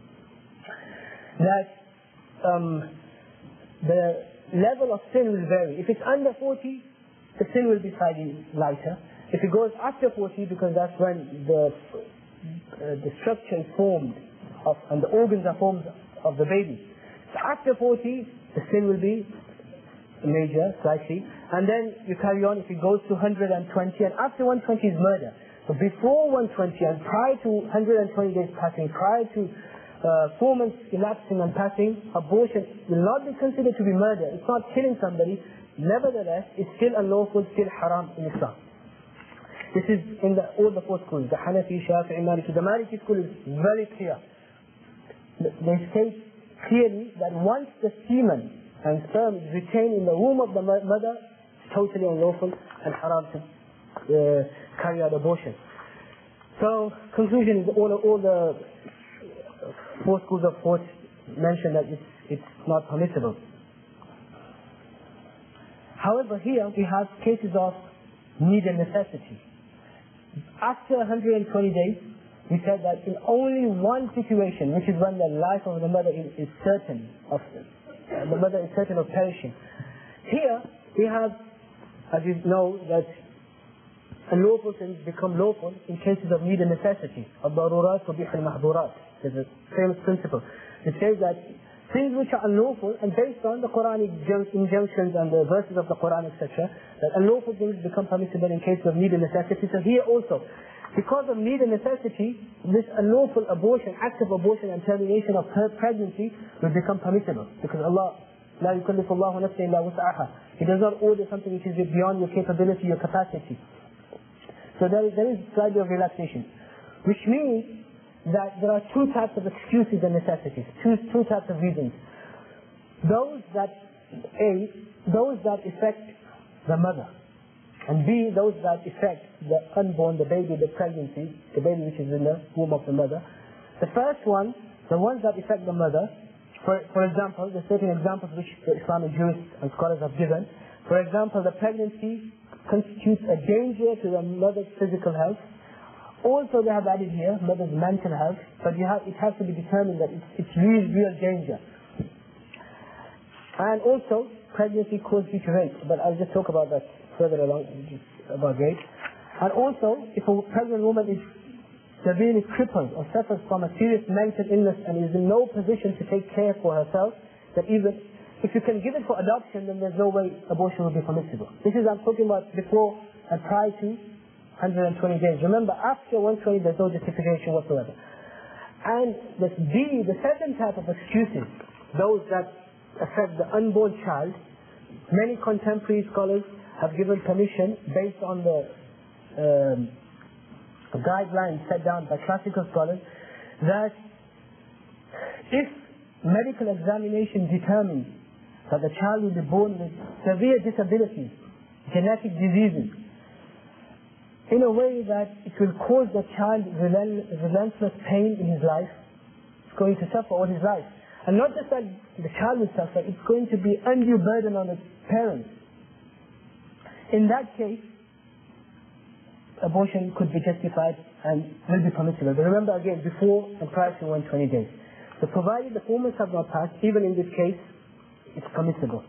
that the level of sin will vary. If it's under 40, the sin will be slightly lighter. If it goes after 40, because that's when the structure is formed and the organs are formed of the baby. So after 40, the sin will be major, slightly, and then you carry on if it goes to 120, and after 120 is murder. So before 120 and prior to 120 days passing, prior to 4 months elapsing and passing, abortion will not be considered to be murder. It's not killing somebody. Nevertheless, it's still unlawful, still haram in Islam. This is in all the 4 schools, the Hanafi, Shafi'i, Maliki. The Maliki school is very clear. They state clearly that once the semen and sperm is retained in the womb of the mother, it's totally unlawful and haram to carry out abortion. So, conclusion is all the 4 schools of thought mention that it's not permissible. However, here we have cases of need and necessity. After 120 days, we said that in only one situation, which is when the life of the mother is certain of perishing. Here we have, as you know, that unlawful things become lawful in cases of need and necessity. الضرورات تبيح المحظورات. There's a famous principle. It says that things which are unlawful, and based on the Quranic injunctions and the verses of the Quran, etc., that unlawful things become permissible in cases of need and necessity. So here also, because of need and necessity, this unlawful abortion, act of abortion and termination of her pregnancy will become permissible. Because Allah, لا يكلف الله نفسا إلا وسعها. He does not order something which is beyond your capability, your capacity. So there is slightly of relaxation. Which means that there are 2 types of excuses and necessities, two types of reasons. Those that affect the mother, and B, those that affect the unborn, the baby, the pregnancy, the baby which is in the womb of the mother. The first one, the ones that affect the mother, for example, there are certain examples which the Islamic jurists and scholars have given. For example, the pregnancy constitutes a danger to the mother's physical health. Also, they have added here mother's mental health, but it has to be determined that it's real danger. And also, pregnancy causes future rape, but I'll just talk about that further along, about rape. And also, if a pregnant woman is severely crippled or suffers from a serious mental illness and is in no position to take care for herself, that even if you can give it for adoption, then there's no way abortion will be permissible. This is, I'm talking about before and prior to 120 days. Remember, after 120 there's no justification whatsoever. And the second type of excuses, those that affect the unborn child, many contemporary scholars have given permission based on the guidelines set down by classical scholars, that if medical examination determines that the child will be born with severe disabilities, genetic diseases, in a way that it will cause the child relentless pain in his life, it's going to suffer all his life. And not just that the child will suffer, it's going to be undue burden on the parents. In that case, abortion could be justified and will be permissible. But remember again, before and prior to 120 days. So provided the 4 months have not passed, even in this case, it's permissible.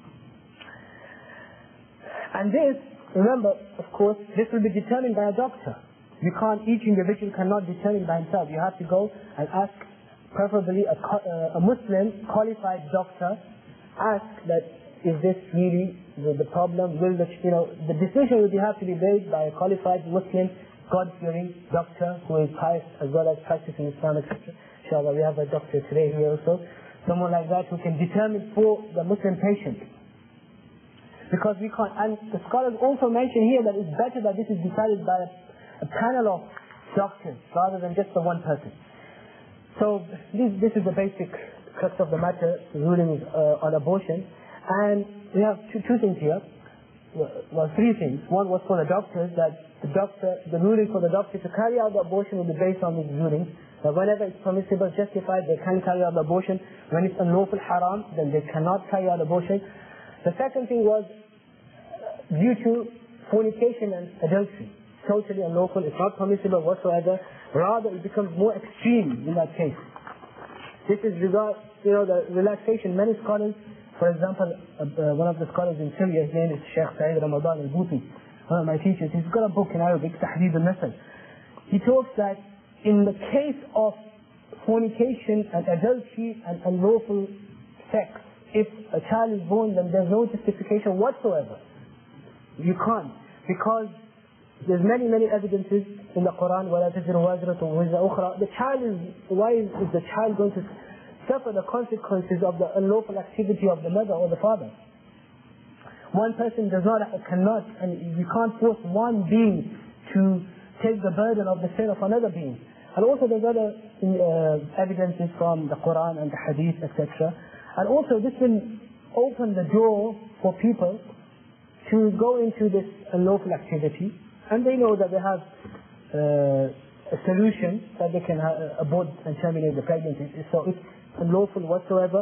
And this, remember, of course, this will be determined by a doctor. Each individual cannot determine by himself. You have to go and ask, preferably a Muslim qualified doctor, ask that, is this really the problem? The decision will have to be made by a qualified Muslim, God-fearing doctor who is pious as well as practicing Islam, etc. Inshallah, we have a doctor today here also. Someone like that who can determine for the Muslim patient. Because we can't, and the scholars also mention here that it's better that this is decided by a panel of doctors rather than just the one person. So this is the basic crux of the matter, the ruling on abortion. And we have two things here, well, 3 things. One was for the doctors, that the ruling for the doctor to carry out the abortion will be based on this ruling. That whenever it's permissible, justified, they can carry out the abortion. When it's unlawful, haram, then they cannot carry out abortion. The second thing was due to fornication and adultery. Totally unlawful, it's not permissible whatsoever. Rather, it becomes more extreme in that case. This is the relaxation. Many scholars, for example, one of the scholars in Syria, his name is Sheikh Saeed Ramadan al-Bouti, one of my teachers, he's got a book in Arabic, Tahdid al-Nasl. He talks that in the case of fornication and adultery and unlawful sex if a child is born, then there's no justification whatsoever. You can't, because there's many evidences in the Quran. وَلَا تَزِرُ وَازِرَةٌ وِزْرَ أُخْرَى. The child why is the child going to suffer the consequences of the unlawful activity of the mother or the father? One person cannot, and you can't force one being to take the burden of the sin of another being. And also there's other evidences from the Quran and the Hadith, etc. And also this will open the door for people to go into this unlawful activity, and they know that they have a solution that they can abort and terminate the pregnancy. So it's unlawful whatsoever.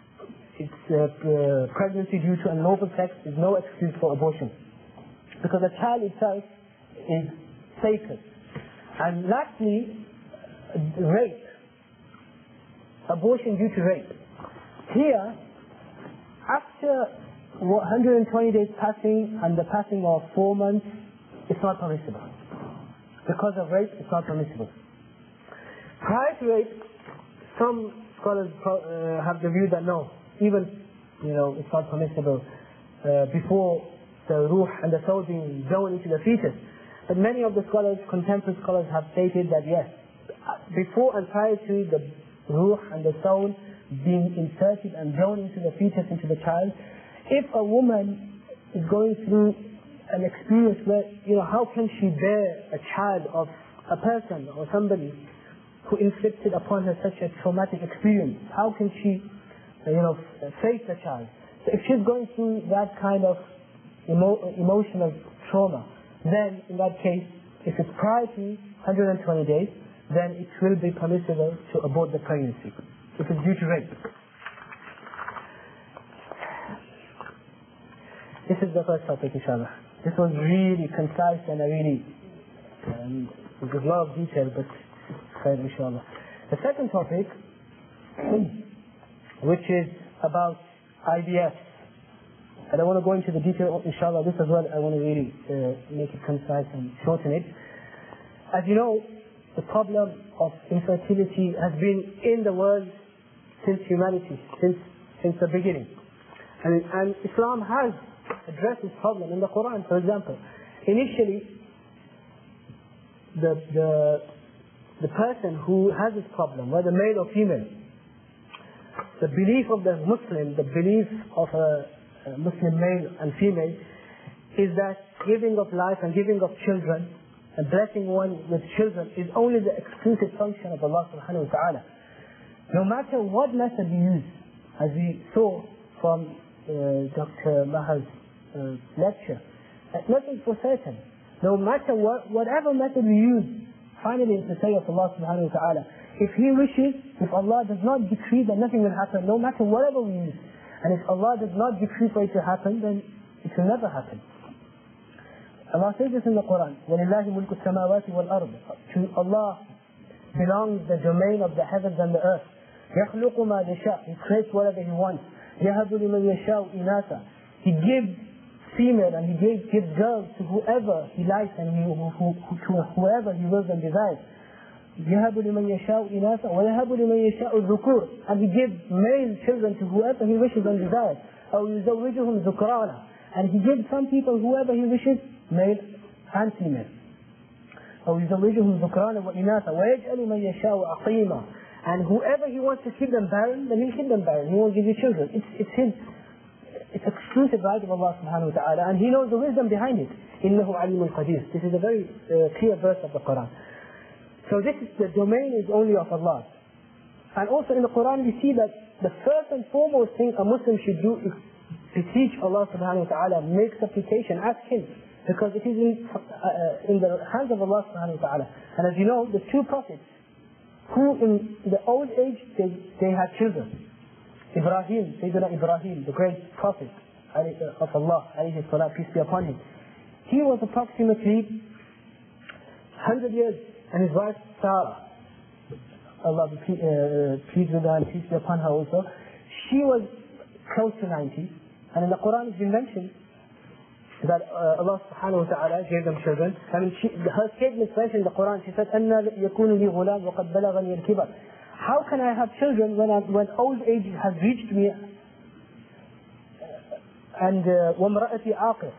It's pregnancy due to unlawful sex is no excuse for abortion, because the child itself is sacred. And lastly, rape, abortion due to rape. Here, after 120 days passing and the passing of 4 months, it's not permissible. Because of rape, it's not permissible. Prior to rape, some scholars have the view that no, even it's not permissible before the ruh and the soul being blown into the fetus. But many of the scholars, contemporary scholars, have stated that yes, before and prior to the ruh and the soul being inserted and blown into the fetus, into the child, if a woman is going through an experience where, how can she bear a child of a person or somebody who inflicted upon her such a traumatic experience? How can she, face the child? So if she's going through that kind of emotional trauma, then in that case, if it's prior to 120 days, then it will be permissible to abort the pregnancy, if it's due to rape. This is the first topic, inshallah. This was really concise and there's a lot of detail, but inshallah. The second topic, which is about IVF. And I want to go into the detail, inshallah, this as well. I want to really make it concise and shorten it. As you know, the problem of infertility has been in the world since humanity, since the beginning. And Islam has addressed this problem in the Quran, for example. Initially, the person who has this problem, whether male or female, the belief of the Muslim, the belief of a Muslim male and female, is that giving of life and giving of children and blessing one with children is only the exclusive function of Allah subhanahu wa ta'ala. No matter what method you use, as we saw from Dr. Maha's lecture, nothing for certain. No matter whatever method we use, finally it's the say of Allah subhanahu wa ta'ala. If He wishes, if Allah does not decree, then nothing will happen, no matter whatever we use. And if Allah does not decree for it to happen, then it will never happen. Allah says this in the Quran, وَلِلَّهِ مُلْكُ السَّمَاوَاتِ وَالْأَرْضِ. To Allah belongs the domain of the heavens and the earth. يَخْلُقُ مَا يَشَاءُ. He creates whatever He wants. يَهَبُ لِمَنْ يَشَاءُ إِنَاثًا. He gives female and He gives girls to whoever He likes and to whoever He wills and desires. يَهَبُ لِمَنْ يَشَاءُ إِنَاثًا وَيَهَبُ لِمَنْ يَشَاءُ الذُّكُورَ. And He gives male children to whoever He wishes and desires. أَوْ يُزَوِّجُهُمْ ذُكْرَانًا. And He gives some people whoever He wishes, male and female. أَوْ يُزَوِّجُهُمْ ذُكْرَانًا وَإِنَاثًا وَيَجْعَلُ مَنْ يَشَاءُ عَقِيمًا. And whoever He wants to keep them barren, then He'll keep them barren. He won't give you children. It's exclusive right of Allah subhanahu wa ta'ala, and He knows the wisdom behind it. إِنَّهُ عَلِيمٌ قَدِيرٌ. This is a very clear verse of the Quran. So the domain is only of Allah. And also in the Quran we see that the first and foremost thing a Muslim should do is beseech Allah subhanahu wa ta'ala, make supplication, ask Him, because it is in the hands of Allah subhanahu wa ta'ala. And as you know, the two prophets who in the old age they had children. Ibrahim, Sayyidina Ibrahim, the great prophet of Allah, alayhi salam, peace be upon him. He was approximately 100 years, and his wife Sarah, Allah be pleased with her and peace be upon her also, she was close to 90. And in the Quran it's been mentioned that Allah subhanahu wa ta'ala gave them children. I mean, her statement mentioned in the Quran, she said, أَنَّا يَكُونُ لِي غُلَامٌ وَقَدْ بَلَغَنِيَ الْكِبَرُ. How can I have children when old age has reached me And وَامْرَأَتِي عَاقِرٌ.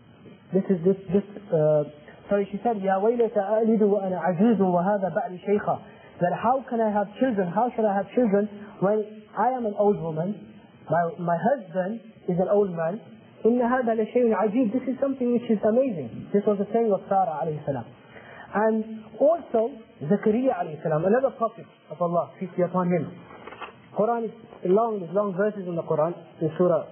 Sorry, she said, يَا وَيْلَتَ أَأْلِدُ وَأَنَا عَجُوزٌ وَهَذَا بَعْلِي شَيْخًا. That how can I have children? How should I have children when I am an old woman? My husband is an old man. إِنَّ هَذَا لَشَيْءٌ عَجِيبٌ. This is something which is amazing. This was the saying of Sarah alayhi salam. And also Zakaria alayhi salam, another prophet of Allah, peace be upon him. Quran is long verses in the Quran, in Surah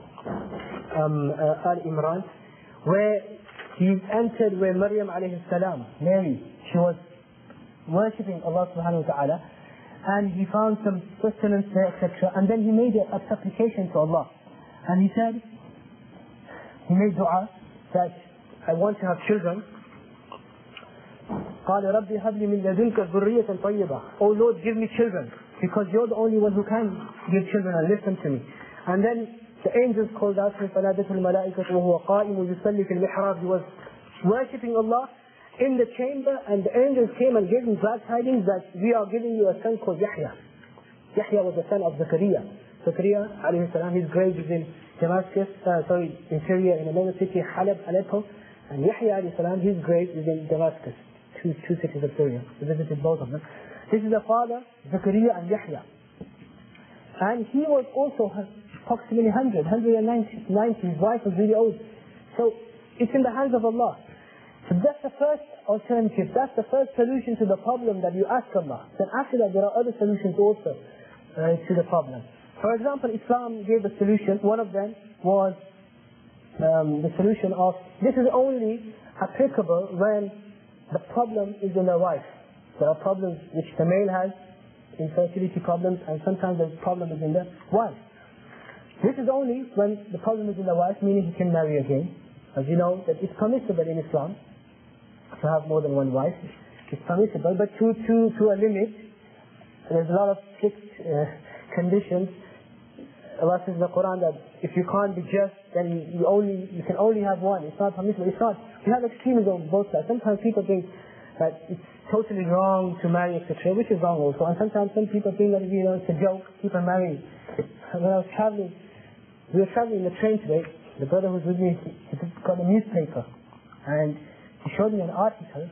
Al-Imran, where he entered where Maryam alayhi salam, Mary, she was worshipping Allah subhanahu wa ta'ala, and he found some sustenance there, etc. And then he made a supplication to Allah. And he said, he made dua that I want to have children. قال ربي هب لي من لدنك ذرية طيبة. Oh Lord, give me children, because you're the only one who can give children, and listen to me. And then the angels called out to him, فنادته الملائكة وهو قائم يصلي في المحراب. He was worshipping Allah in the chamber, and the angels came and gave him glad tidings that we are giving you a son called Yahya. Yahya was the son of Zakaria. Zakaria alayhi salam, his grave is in Damascus, in Syria, in another city, Halab, Aleppo. And Yahya alayhi salam, his grave is in Damascus, two cities of Syria. We visited both of them. This is the father, Zakaria and Yahya. And he was also approximately 190. His wife was really old. So it's in the hands of Allah. So that's the first alternative. That's the first solution to the problem that you ask Allah. Then after that there are other solutions also to the problem. For example, Islam gave a solution. One of them was the solution of, this is only applicable when the problem is in the wife. There are problems which the male has, infertility problems, and sometimes the problem is in the wife. This is only when the problem is in the wife, meaning he can marry again. As you know, that it's permissible in Islam to have more than one wife. It's permissible, but to a limit. There's a lot of strict conditions. Allah says in the Quran that if you can't be just, then you can only have one. It's not permissible. It's not. We have extremism on both sides. Sometimes people think that it's totally wrong to marry, etc., which is wrong also. And sometimes some people think that it's a joke, people marry. When I was traveling, we were traveling in the train today. The brother who was with me, he got a newspaper, and he showed me an article,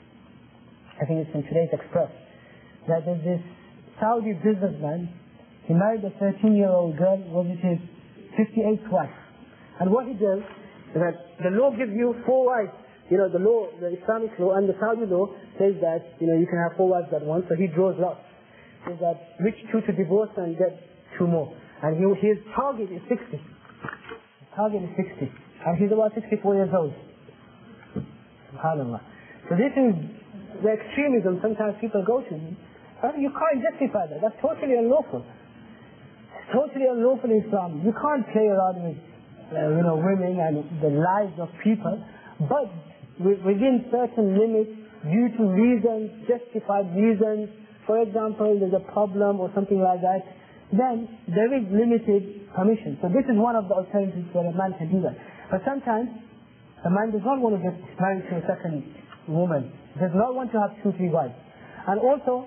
I think it's in today's Express, that there's this Saudi businessman. He married a 13-year-old girl, was his 58th wife. And what he does is that the law gives you 4 wives. The law, the Islamic law and the Saudi law says that, you can have 4 wives at once, so he draws lots. Says that which 2 to divorce and get 2 more. And his target is 60. His target is 60. And he's about 64 years old. SubhanAllah. So this is the extremism sometimes people go to. You can't justify that. That's totally unlawful. Totally unlawful in Islam. You can't play around with, women and the lives of people, but within certain limits, due to reasons, justified reasons. For example, there's a problem or something like that. Then there is limited permission. So this is one of the alternatives where a man can do that. But sometimes a man does not want to get married to a second woman. He does not want to have 2, 3 wives. And also,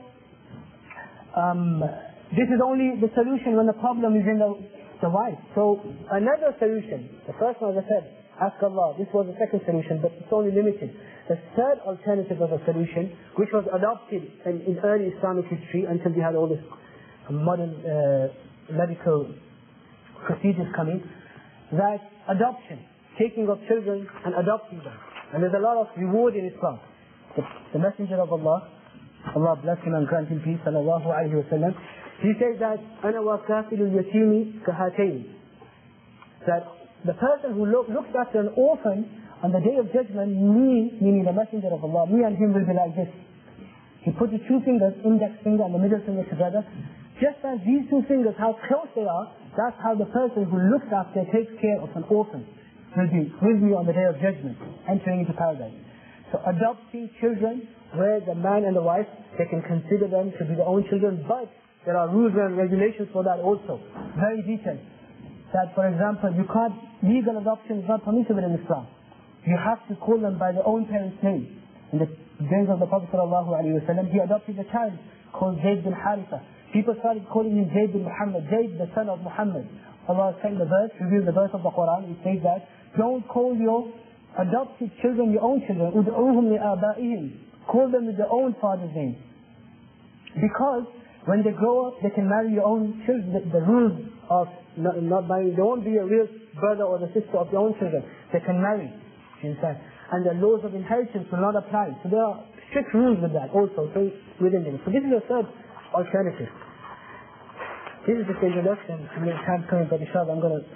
this is only the solution when the problem is in the wife. So another solution, the first one as I said, ask Allah. This was the second solution, but it's only limited. The third alternative of a solution, which was adopted in early Islamic history until we had all this modern medical procedures coming, that adoption, taking of children and adopting them. And there's a lot of reward in Islam. The Messenger of Allah, Allah bless him and grant him peace, sallallahu alayhi wa sallam, he says that أَنَا وَكَافِلُ الْيَتِيمِ كَهَاتَيْنِ, that the person who looks after an orphan on the day of judgment, meaning the Messenger of Allah, me and him will be like this. He put the 2 fingers, index finger and the middle finger together. Just as these 2 fingers, how close they are, that's how the person who looks after, takes care of an orphan will be with me on the day of judgment, entering into paradise. So adopting children, where the man and the wife, they can consider them to be their own children, but there are rules and regulations for that also, very detailed. That, for example, legal adoption is not permissible in Islam. You have to call them by their own parents' name. In the days of the Prophet ﷺ, he adopted a child called Zayd bin Haritha. People started calling him Zayd bin Muhammad, Zayd the son of Muhammad. Allah sent the verse, revealed the verse of the Quran, it says that, don't call your adopted children your own children, ud'uhum li'aba'ihim, call them with their own father's name. Because when they grow up, they can marry your own children. The rules of not marrying, they won't be a real brother or the sister of their own children. They can marry, you understand? And the laws of inheritance will not apply. So there are strict rules with that also within them. So this is a third alternative. This is just the introduction. I mean, time's coming, but inshallah I'm going to...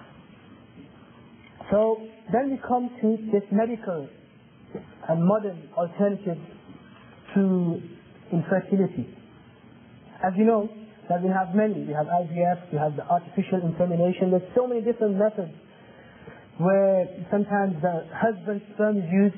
So then we come to this medical and modern alternative to infertility. As you know, that we have many. We have IVF, we have the artificial insemination. There's so many different methods where sometimes the husband's sperm is used,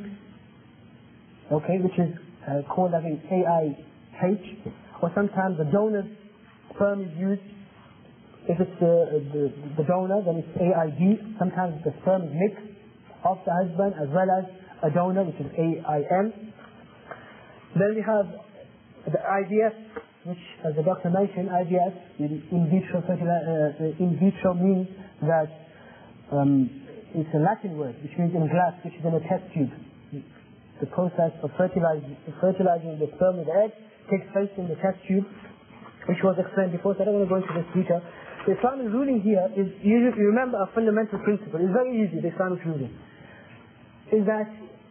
okay, which is called, I think, AIH, or sometimes the donor's sperm is used. If it's the donor, then it's AID. Sometimes the sperm is mixed of the husband as well as a donor, which is AIM. Then we have the IVF, which, as the doctor mentioned, IVF, in vitro means that it's a Latin word, which means in glass, which is in a test tube. The process of fertilizing the sperm with the egg takes place in the test tube, which was explained before, so I don't want to go into this detail. The Islamic ruling here is, you remember a fundamental principle, it's very easy, the Islamic ruling, is that,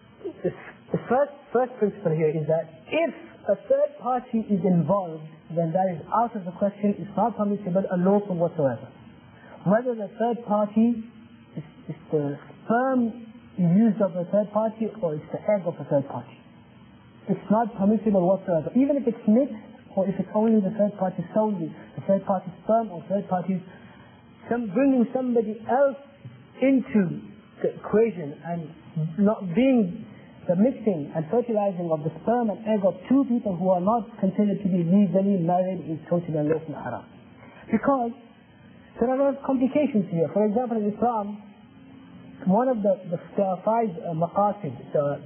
the first principle here is that if a third party is involved, then that is out of the question, it's not permissible, unlawful whatsoever. Whether the third party is the sperm used of the third party or it's the egg of the third party. It's not permissible whatsoever. Even if it's mixed or if it's only the third party solely, the third party sperm or third party, bringing somebody else into the equation and not being the mixing and fertilizing of the sperm and egg of two people who are not considered to be legally married is totally unlawful haram. Because there are a lot of complications here. For example, in Islam, one of the five maqasid,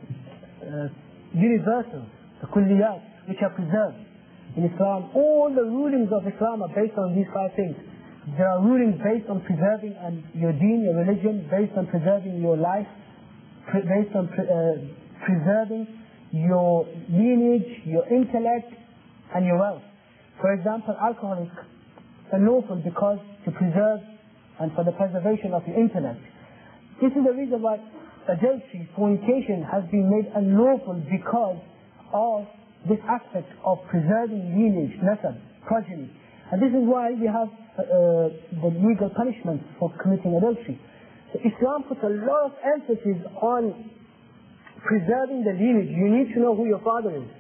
the universals, the kulliyat, which are preserved in Islam, all the rulings of Islam are based on these five things. There are rulings based on preserving your deen, your religion, based on preserving your life, based on preserving your lineage, your intellect, and your wealth. For example, alcohol is unlawful because to preserve and for the preservation of your intellect. This is the reason why adultery, fornication has been made unlawful because of this aspect of preserving lineage, nasab, progeny. And this is why we have the legal punishment for committing adultery. So Islam puts a lot of emphasis on preserving the lineage. You need to know who your father is.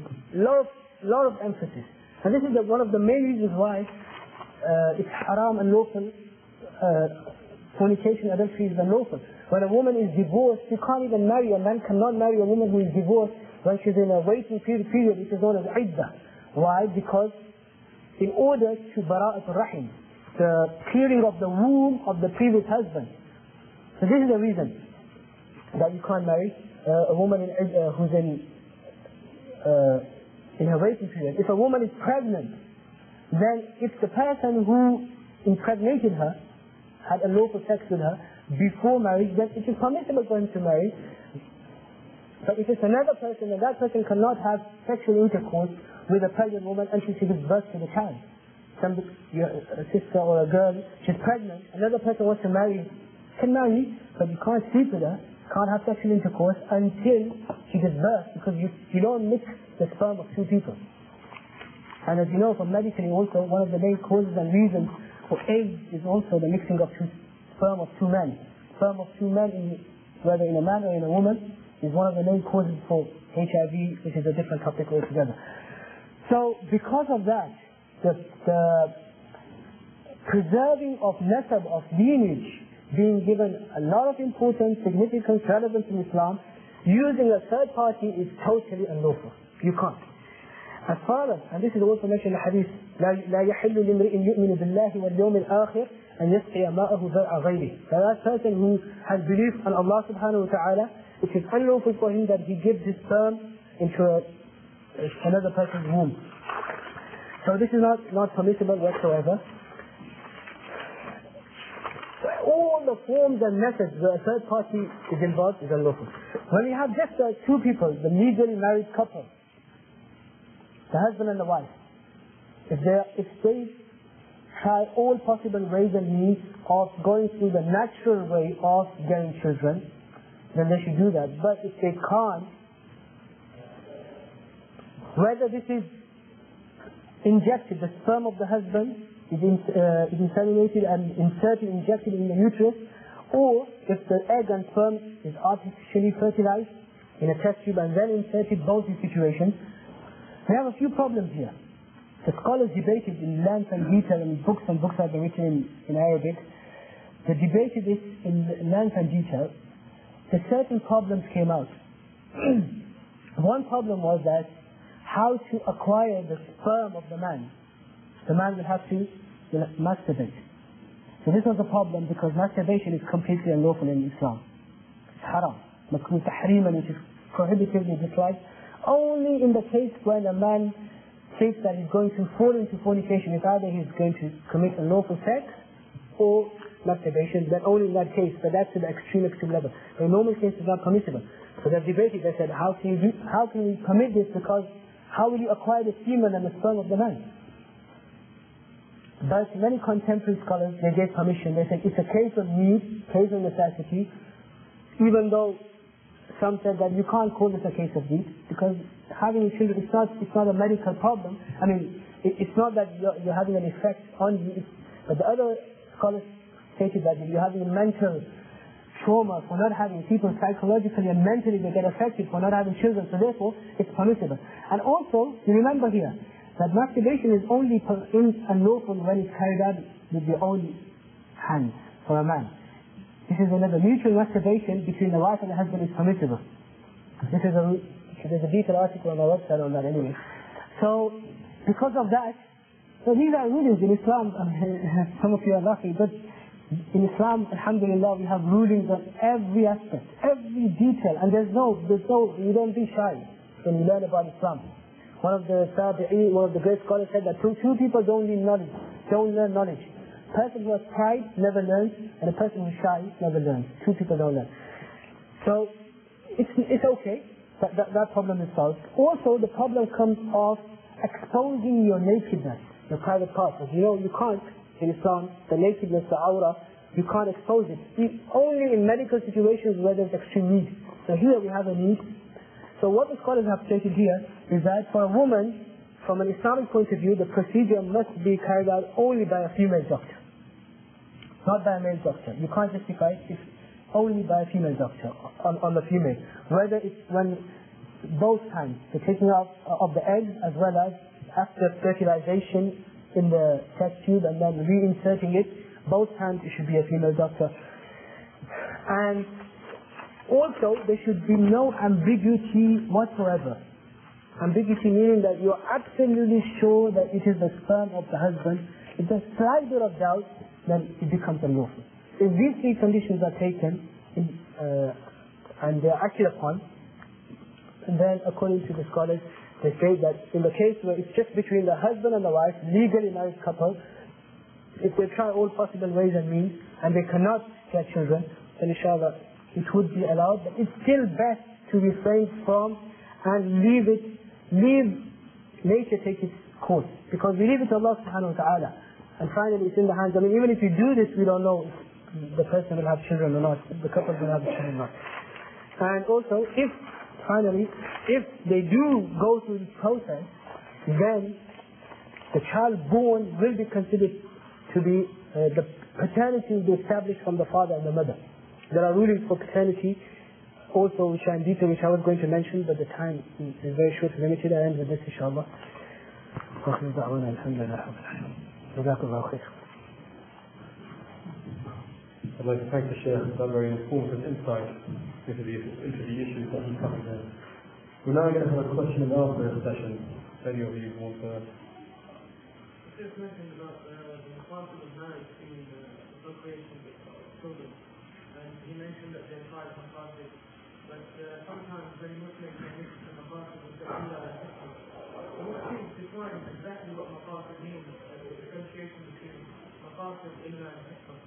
Lot of emphasis. And this is one of the main reasons why it's haram and lawful. Fornication, adultery is unlawful. When a woman is divorced, you can't even marry. A man cannot marry a woman who is divorced when she's in a waiting period, which is known as iddah. Why? Because in order to bara'at al-rahim, the clearing of the womb of the previous husband. So this is the reason that you can't marry a woman who's in her waiting period. If a woman is pregnant, then if the person who impregnated her had a lawful sex with her before marriage, then it is permissible for him to marry. But if it's another person, then that person cannot have sexual intercourse with a pregnant woman until she gives birth to the child. A sister or a girl, she's pregnant, another person wants to marry, can marry, but you can't sleep with her, can't have sexual intercourse until she gives birth, because you don't mix the sperm of two people. And as you know from medically also, one of the main causes and reasons for AIDS is also the mixing of sperm of two men. Sperm of two men, whether in a man or in a woman, is one of the main causes for HIV, which is a different topic altogether. So because of that, the preserving of nasab, of lineage, being given a lot of importance, significance, relevance in Islam, using a third party is totally unlawful. You can't. As far as, and this is also mentioned in the hadith, لا يحل لامرئ يؤمن بالله واليوم الآخر أن يسقي ماءه زرع غيره. That person who has belief in Allah subhanahu wa ta'ala, it is unlawful for him that he gives his sperm into another person's womb. So this is not permissible whatsoever. All the forms and methods where a third party is involved is unlawful. When you have just two people, the legally married couple, the husband and the wife, if they try all possible ways and means of going through the natural way of getting children, then they should do that. But if they can't, whether this is injected, the sperm of the husband is inseminated and injected in the uterus, or if the egg and sperm is artificially fertilized in a test tube and then inserted, both these situations, we have a few problems here. The scholars debated in length and detail, and books have been written in Arabic. They debated this in length and detail. The certain problems came out. One problem was that how to acquire the sperm of the man. The man will have to masturbate. So this was a problem because masturbation is completely unlawful in Islam. It's haram. Makruh tahriman, which is prohibitively disliked. Only in the case when a man thinks that he's going to fall into fornication, it's either he's going to commit unlawful sex or masturbation, then only in that case, but that's to the extreme level. The normal case is not permissible. So they've debated, they said, how can we permit this, because how will you acquire the semen and the sperm of the man? But many contemporary scholars, they gave permission. They said it's a case of need, case of necessity, even though some said that you can't call this a case of need, because having children, it's not a medical problem. I mean, it's not that you're having an effect on you, but the other scholars stated that you're having a mental trauma for not having people psychologically and mentally, they get affected for not having children, so therefore it's permissible. And also, you remember here, that masturbation is only unlawful when it's carried out with your own hands for a man. This is another. Mutual masturbation between the wife and the husband is permissible. There's a detailed article on our website on that anyway. So, because of that, so these are rulings in Islam. Some of you are laughing, but in Islam, alhamdulillah, we have rulings on every aspect, every detail, and you don't be shy when you learn about Islam. One of the great scholars said that two people don't learn knowledge. A person who has pride never learns, and a person who is shy never learns. Two people don't learn. So it's okay. That problem is solved. Also, the problem comes of exposing your nakedness, your private parts. As you know, you can't in Islam, the nakedness, the aura, you can't expose it. Only in medical situations where there's extreme need. So here we have a need. So what the scholars have stated here is that for a woman, from an Islamic point of view, the procedure must be carried out only by a female doctor, not by a male doctor. You can't justify it, it's only by a female doctor on the female. Whether it's when both times, the taking out of the eggs as well as after fertilization in the test tube and then reinserting it, both times it should be a female doctor. And also, there should be no ambiguity whatsoever. Ambiguity meaning that you are absolutely sure that it is the sperm of the husband. If there's slight bit of doubt, then it becomes unlawful. If these three conditions are taken and they are acted upon, and then according to the scholars, they say that in the case where it's just between the husband and the wife, legally married couple, if they try all possible ways and means, and they cannot get children, then inshallah, it would be allowed, but it's still best to refrain from and leave nature take its course, because we leave it to Allah subhanahu wa ta'ala, and finally it's in the hands. I mean, even if you do this, we don't know if the person will have children or not, if the couple will have children or not. And also, if they do go through this process, then the child born will be considered to be the paternity will be established from the father and the mother. There are rulings for paternity also which are in detail, which I was going to mention, but the time is very short and limited. I end with this, inshallah. I'd like to thank the Shaykh for that very informative insight into the issues that he covered there. We're now going to have a question and answer session. If any of you want to... You just mentioned about the importance of marriage in the procreation of children. And he mentioned that there are 5 fantastic but sometimes when Muslims are mixed to maqasid and illa al-hikmah. So what seems to define exactly what maqasid means, the differentiation between maqasid, illa al-hikmah.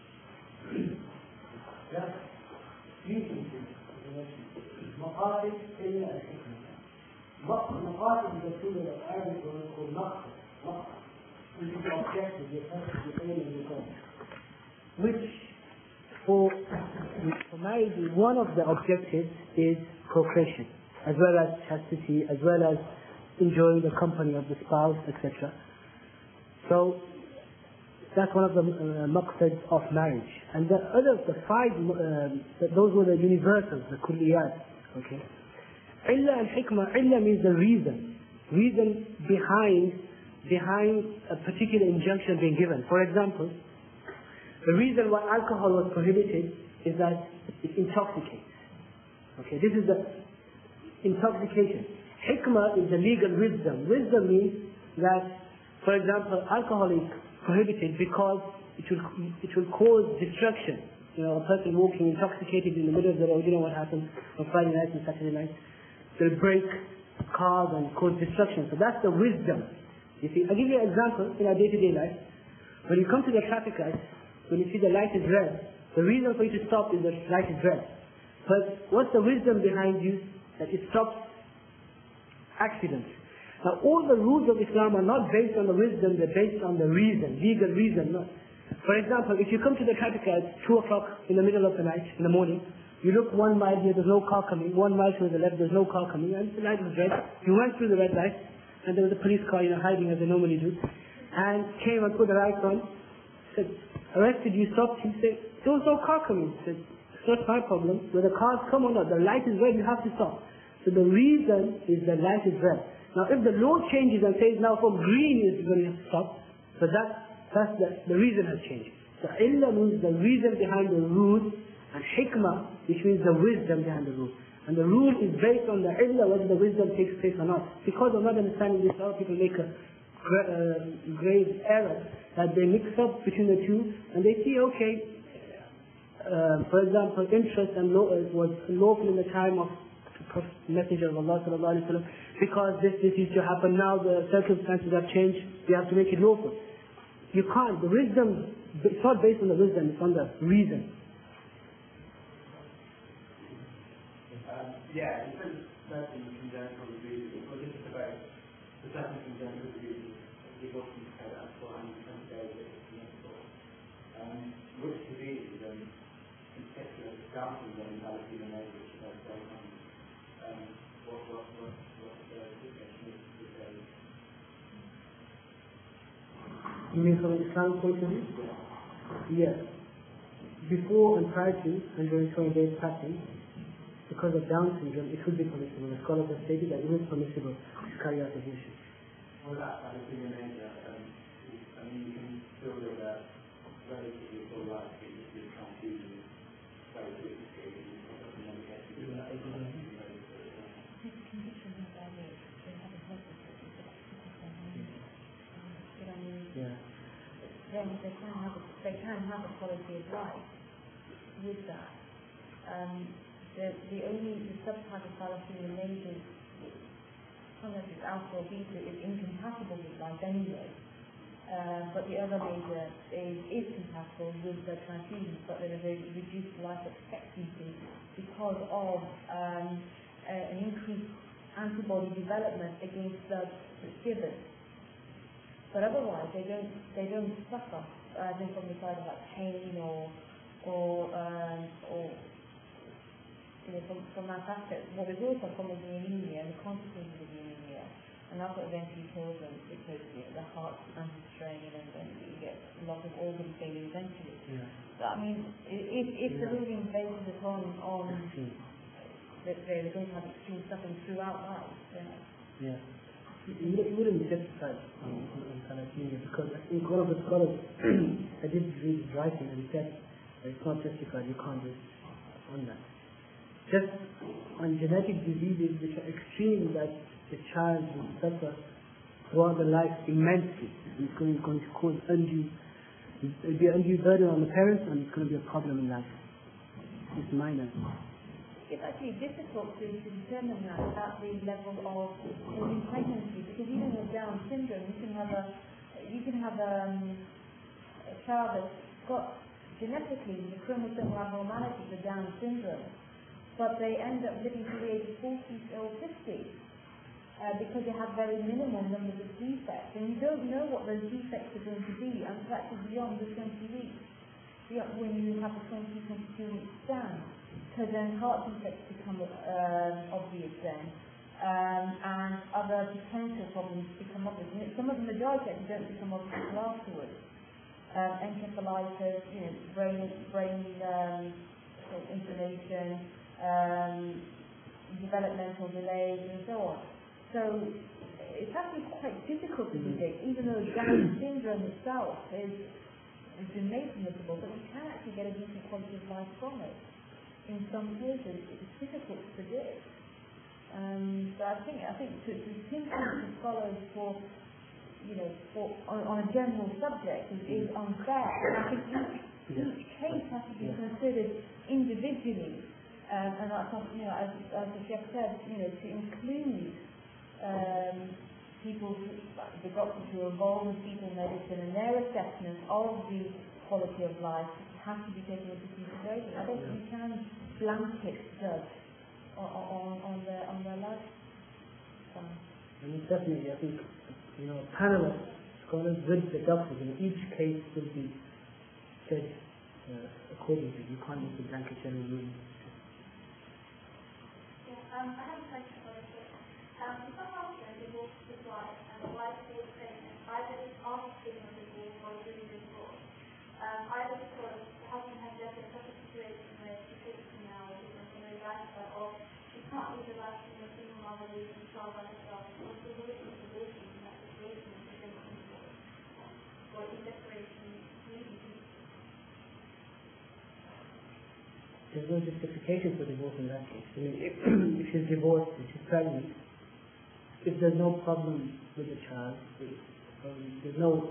Yes. Three things. Maqasid, illa al-hikmah. Maqasid is a plural of Arabic word called maqsad. Which is the objective, the purpose, the aim, and the goal. Which for marriage, one of the objectives is procreation, as well as chastity, as well as enjoying the company of the spouse, etc. So that's one of the maqsads of marriage. And the other, the five, those were the universals, the kulliyat. Okay. Illa al-hikmah, illa means the reason behind a particular injunction being given. For example, the reason why alcohol was prohibited is that it intoxicates. Okay, this is the intoxication. Hikmah is the legal wisdom. Wisdom means that, for example, alcohol is prohibited because it will cause destruction. You know, a person walking intoxicated in the middle of the road, you know what happens on Friday night and Saturday night? They'll break cars and cause destruction. So that's the wisdom. You see, I'll give you an example in our day-to-day life. When you come to the traffic light, when you see the light is red, the reason for you to stop is the light is red. But what's the wisdom behind you? That it stops accidents. Now all the rules of Islam are not based on the wisdom, they're based on the reason, legal reason. No. For example, if you come to the traffic light 2 o'clock in the middle of the night, in the morning, you look 1 mile here, there's no car coming, 1 mile to the left, there's no car coming, and the light was red. You went through the red light, and there was a police car, hiding as they normally do, and came and put the lights on, said, arrested you, stopped you, said, there was no car coming. Said, it's not my problem, whether cars come or not, the light is red, you have to stop. So the reason is the light is red. Now if the law changes and says now from green is going to stop, so that's the reason has changed. So illa means the reason behind the rule, and hikmah, which means the wisdom behind the rule. And the rule is based on the illa, whether the wisdom takes place or not. Because of not understanding this, a lot of people make a grave error, that they mix up between the two, and they see, okay, for example, interest and was lawful in the time of the Messenger of Allah sallallahu alaihi wasallam, because this used to happen. Now the circumstances have changed, we have to make it lawful. You can't. The wisdom, it's not based on the wisdom, it's on the reason. Yeah, in terms of certain congenital diseases, or just about the certain congenital diseases, people often say that's what I'm trying to go with, which diseases, in particular, examples of invalidity in the which are going on, what the situation is with those. You mean from an Islamic point of view? Yes. Before and prior to and during 20 days fasting, because of Down syndrome, it would be permissible. The scholars have stated that it is permissible to carry out ablution. Well, that's being a major. I mean, you can still live a relatively full life, but you just can't do it very quickly. Doesn't really get to do that. Yeah. Then they can have a quality of life with that. The only subtype of thalassemia major, unless it's alpha or beta, is incompatible with life anyway. But the other major is compatible with the transfusions, but there is a reduced life expectancy because of an increased antibody development against blood that's given. But otherwise, they don't suffer from the side of like pain or from that aspect. What is also common is the anemia and the consequences of the anemia, and that's what eventually kills them, because the heart's under strain and then you get a lot of organ failure eventually. Yeah. So I mean, if the ruling bases upon that they're going to have extreme suffering throughout life, then yeah. You wouldn't be justified on thalassemia, because I think one of the scholars, I did read his writing, and he said that it's not justified, you can't do it on that. Just on genetic diseases which are extreme, that the child will suffer throughout the life immensely. It's going to cause undue burden on the parents, and it's going to be a problem in life. It's minor. it's actually difficult to determine that at the level of early pregnancy, because even with Down syndrome, you can have a child that's got genetically the chromosomal abnormality for Down syndrome, but they end up living to the age of 40 or 50 because they have very minimal numbers of defects, and you don't know what those defects are going to be until actually beyond the 20 weeks, when you have a 22 week scan, because then heart defects become obvious then, and other potential problems become obvious. And some of the majority actually don't become obvious until afterwards. Encephalitis, brain inflammation, developmental delays, and so on. So it's actually quite difficult to predict, even though Down syndrome itself has been made permissible, but you can actually get a decent quality of life from it. In some cases, it's difficult to predict. So I think to pinpoint the scholars for on a general subject is unfair. And I think each case has to be considered individually, and that's as the Sheikh said, to include people, the doctors who are involved in fetal medicine, and their assessment of the quality of life has to be taken into consideration. I don't think you can blanket judge on their life. And definitely, I think, a panel of scholars with the doctors in each case will be judged accordingly. You can't use the blanket general rule. I have a question for you. If a husband divorces his wife and the wife stays pregnant, either after giving a divorce or during the divorce, either because the husband has left in such a situation where she takes him now or he's not going to like her, or she can't leave the life in a single mother leaving the child by herself, or the divorce is divorcing in that situation and preventing divorce, or is separation needed? There's no justification for divorce in that case. I mean, if she's divorced and she's pregnant, if there's no problem with the child, there's no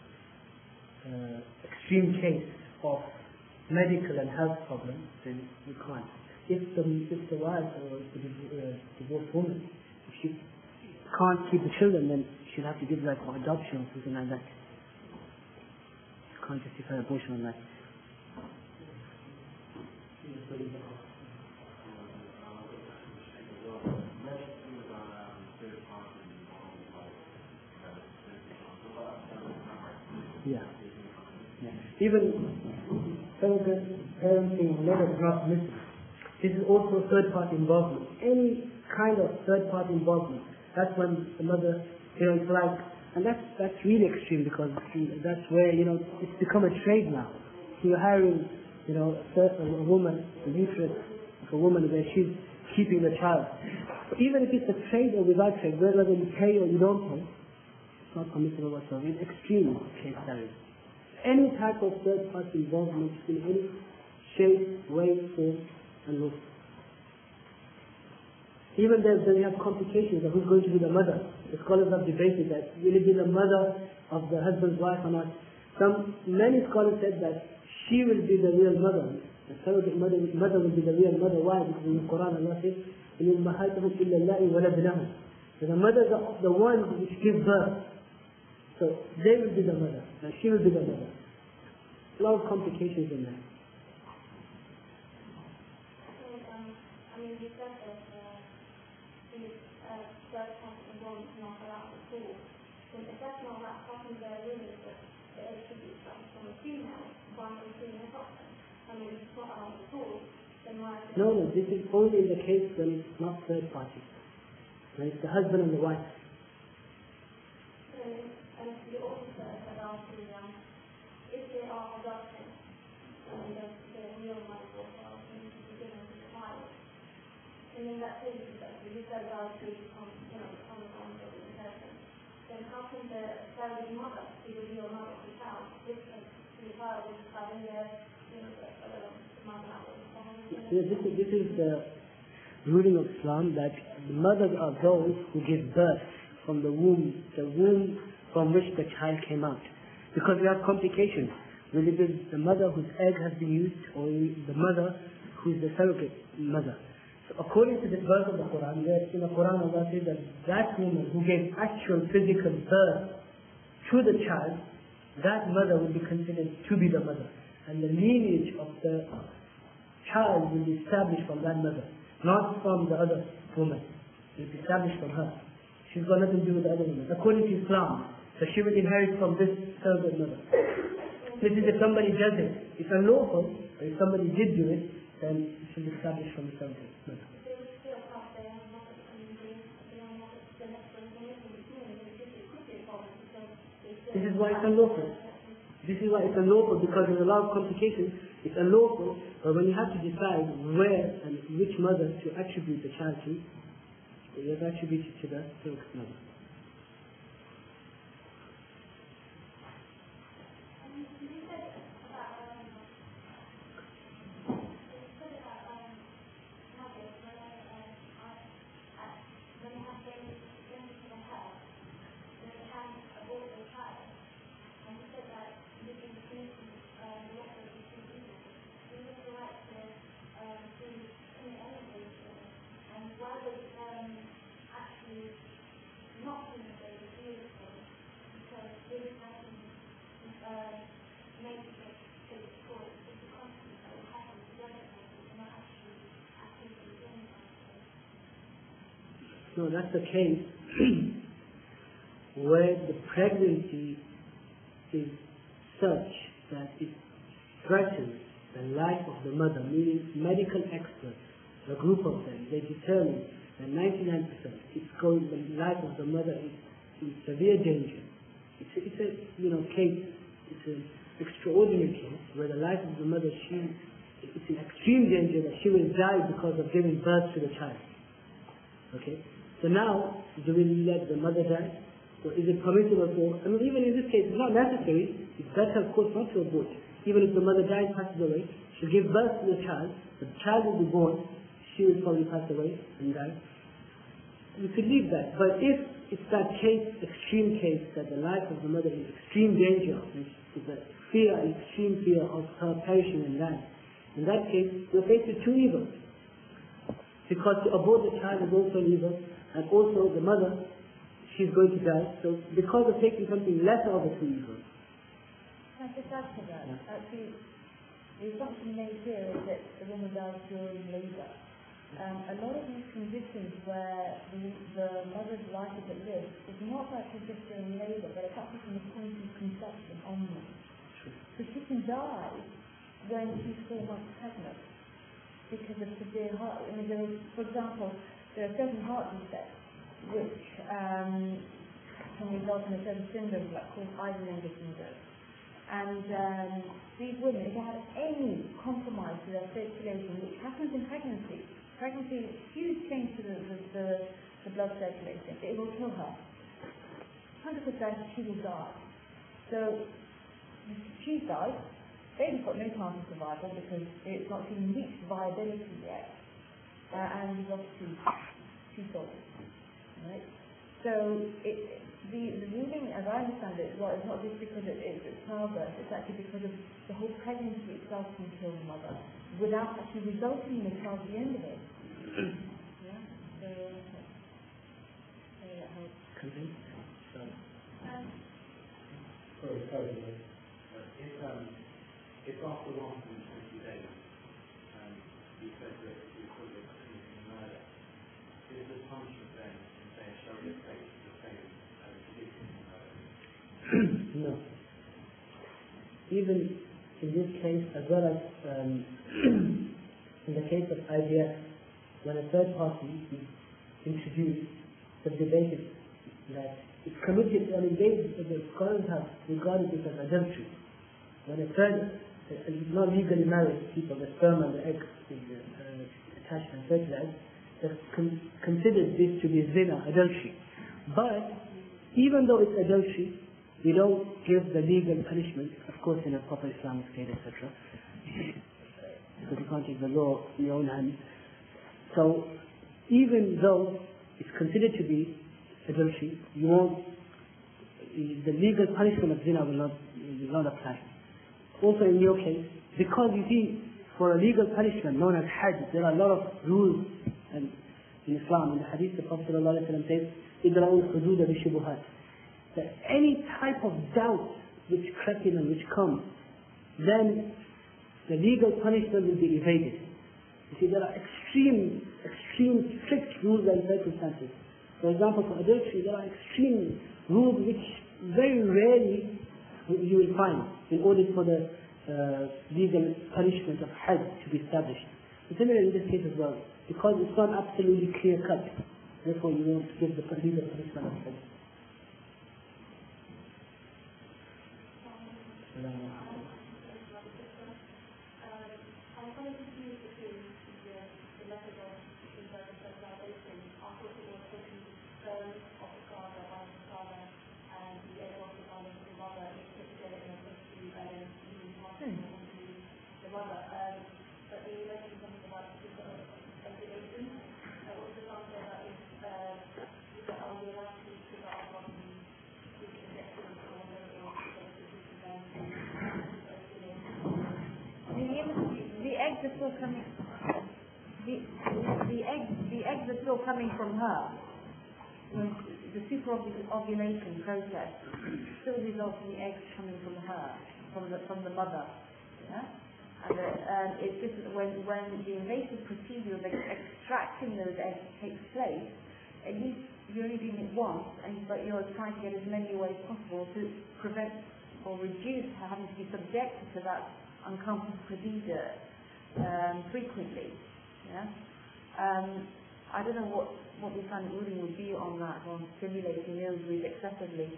extreme case of medical and health problem, then you can't. If the wife or the divorced woman, if she can't keep the children, then she'll have to give like for adoption or something like that. You can't justify abortion on that. Yeah. Even parenting letter is not missing. This is also third-party involvement. Any kind of third-party involvement, that's when the mother, it's like, and that's really extreme, because that's where, it's become a trade now. So you're hiring, a woman, an interest of a woman where she's keeping the child. But even if it's a trade or without trade, whether you pay or you don't pay, not permissible whatsoever. It's extreme case studies. Any type of third-party involvement in any shape, way, form, and look. Even when you have complications of who's going to be the mother, the scholars have debated that will it be the mother of the husband's wife or not. Many scholars said that she will be the real mother. The surrogate mother will be the real mother. Why? Because in the Quran Allah says, "In al-mahatuhum illa Allahi wa labnahum." So the mothers are the ones which give birth. So they will be the mother, and she will be the mother. A lot of complications in that. So, you said that these third-party involvement is not allowed at all. So if that's not allowed, how can there really be that it should be from a female, one or female doctor? It's not allowed at all, then why? No, this is only in the case when it's not third party. When it's the husband and the wife. And you also said about if they are adopted, the real mother will help them to be given to the child. And in that case, you said about to become the person. Then how can the surrogate mother be the real mother of the child? If the child is having the mother. This is the ruling of Islam, that the mothers are those who give birth from the womb from which the child came out. Because we have complications. Whether it is the mother whose egg has been used, or the mother who is the surrogate mother. according to this verse of the Quran, where in the Quran Allah says that that woman who gave actual physical birth to the child, that mother will be considered to be the mother. And the lineage of the child will be established from that mother, not from the other woman. It will be established from her. She's got nothing to do with the other woman, according to Islam. So she will inherit from this surrogate mother. This is if somebody does it. It's unlawful, but if somebody did do it, then it should be established from the surrogate mother. This is why it's unlawful. This is why it's unlawful, because there's a lot of complications. It's unlawful, but when you have to decide where and which mother to attribute the child to, you have to attribute it to the surrogate mother. No, that's the case where the pregnancy is such that it threatens the life of the mother, meaning medical experts, a group of them, they determine that 99% the life of the mother is in severe danger. It's a case, it's an extraordinary case where the life of the mother, it's in extreme danger that she will die because of giving birth to the child. Okay? So now, do we let the mother die? Or is it permissible for, even in this case, it's not necessary, it's better of course not to abort. Even if the mother dies, passes away, she'll give birth to the child will be born, she will probably pass away and die. We could leave that. But if it's that case, extreme case, that the life of the mother is extreme danger, is a extreme fear of her perishing in that, in that case, we're faced with two evils. Because to abort the child is also an evil, and also the mother, she's going to die. So because of taking something lesser of the two evils. Can I just add to that? Yeah. Actually, the assumption made here is that the woman dies during labour. A lot of these conditions where the mother's life is at risk is not actually just during labour, but it's actually from the point of conception onwards. So she can die when she's 4 months pregnant because of severe heart. For example, there are certain heart defects which can result in a certain syndrome called Eisenmenger syndrome. And these women, if they have any compromise to their circulation, which happens in pregnancy is a huge change to the blood circulation. It will kill her. 100% she will die. So she dies. Baby's got no chance of survival because it's not even reached viability yet. And he's obviously 2 souls. Right? So the ruling, as I understand it, well, it's not just because it's childbirth, it's actually because of the whole pregnancy itself can kill the mother without actually resulting in a child at the end of it. Yeah? So that helps. Sorry. If after 120 days, you said that you could have committed murder, is the punishment then, say, a surrogate case, the same as committing murder? No. Even in this case, as well as in the case of IVF, when a third party is introduced, the debate is that it's committed, the scholars have regarded this as adultery. When a third is not legally married people, the sperm and the egg is attached and fertilized, they've considered this to be zina, adultery. But even though it's adultery, we don't give the legal punishment, of course in a proper Islamic state, etc. Because you can't take the law in your own hands. So even though it's considered to be adultery, the legal punishment of zina will not apply. Also in your case, because you see, for a legal punishment known as hajj, there are a lot of rules And in Islam, in the hadith, the Prophet ﷺ says, إِدْرَعُوا الْحُدُودَ بِالشُّبُهَاتِ, that any type of doubt which crept in and which comes, then the legal punishment will be evaded. You see, there are extreme strict rules and circumstances. For example, for adultery, there are extreme rules which very rarely you will find in order for the legal punishment of had to be established. And similarly in this case as well, because it's not absolutely clear cut, therefore you won't give the legal punishment of had. The eggs are still coming from her. The superovulation process still results in the eggs coming from her, from the mother. Yeah? And it's just that when the invasive procedure of extracting those eggs takes place, at least you're only doing it once, but you're trying to get as many away as possible to prevent or reduce her having to be subjected to that uncomfortable procedure frequently. Yeah? I don't know what the Islamic ruling would be on that, on stimulating the ovaries excessively.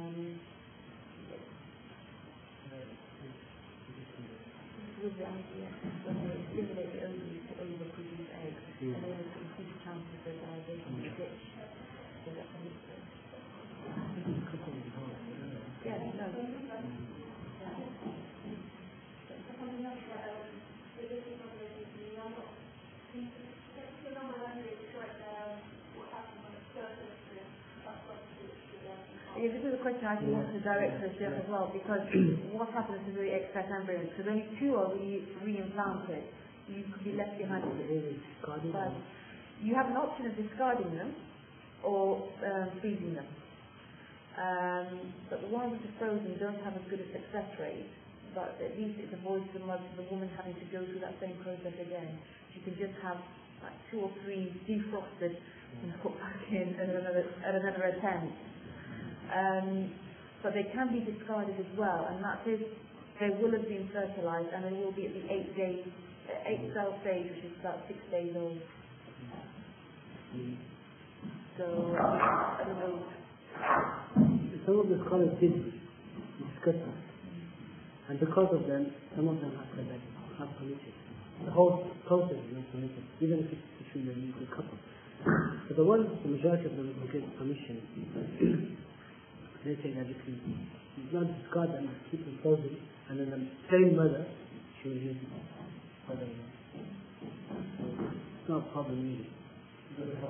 With the idea when they stimulate the ovaries to overproduce eggs, and then there's increased chances of fertilization in the ditch. So that's a mistake. Yeah, no. Yeah, this is a question I want to direct to the Sheikh as well, because what happens to the excess embryos? Because only 2 are reimplanted. You could be left behind with but you have an option of discarding them or freezing them. But the ones that are frozen don't have as good a success rate, but at least it avoids the woman having to go through that same process again. She can just have like 2 or 3 defrosted and put back in at another attempt. But they can be discarded as well, and that is, they will have been fertilized and they will be at the 8 cell stage, which is about 6 days old. So, I don't know. Some of the scholars did discuss that, and because of them, some of them have said that it's not permitted. The whole process is not permitted, even if it's between a legal couple. But the majority of them will get permission. They say that if you not discard them, keep them frozen, and then the same mother, she will use them. It's not a problem really. Do you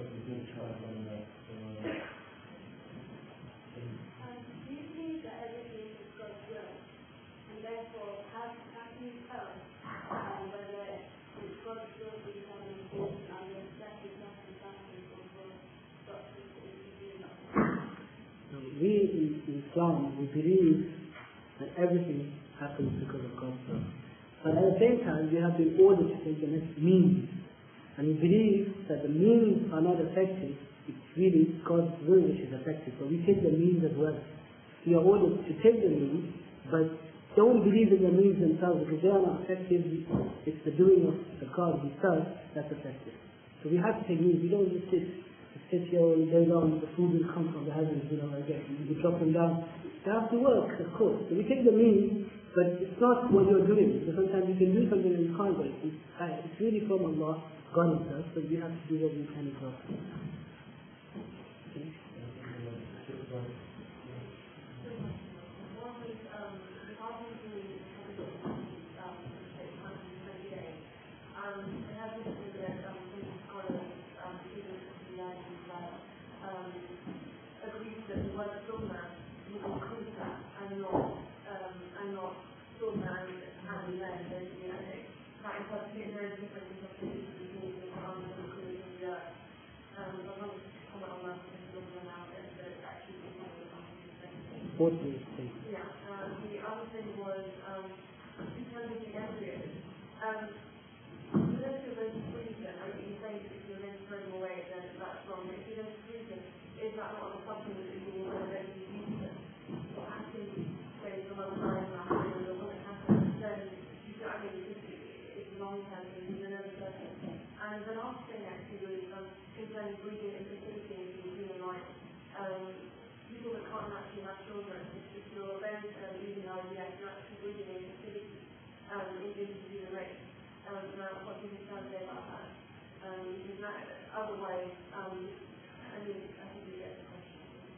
believe that everything is God's will, and therefore how can you tell whether it's God's will to become important and the exact circumstances of what is doing? We in Islam, we believe that everything happens because of God's will. But at the same time, we have been ordered to take the next means. And we believe that the means are not effective, it's really God's will which is effective. So we take the means as well. We are ordered to take the means, but don't believe in the means themselves because they are not effective. It's the doing of the God Himself that's effective. So we have to take means. We don't just sit here all day long, the food will come from the heavens, again, you drop them down. They have to work, of course. So we take the means, but it's not what you're doing. So sometimes you can do something and you can't do it. It's really from Allah, God Himself, so we have to do what we can as well. Agrees that the word Sunnah would include that and not Sunnah and then basically I think that is what there is different interpretations between the Quran and the Quran. I want to comment on that because it's now that it's actually becoming a 40 days. Yeah. The other thing was, in terms of the embryos, you don't feel those freeze them. I mean, you say if you're going to throw them away, then that's wrong. But if you don't freeze them, is that not a supplement that you will eventually use them? What happens, say, some other time after the woman happens, then you don't, I mean, it's long-term, so you don't know the person. And the last thing actually was concerning breeding infertility in human life. People that can't actually have children, if you're then using IVF, you're actually breeding infertility in the human race. Now, what do you say about that? Is that otherwise, I think you get the question.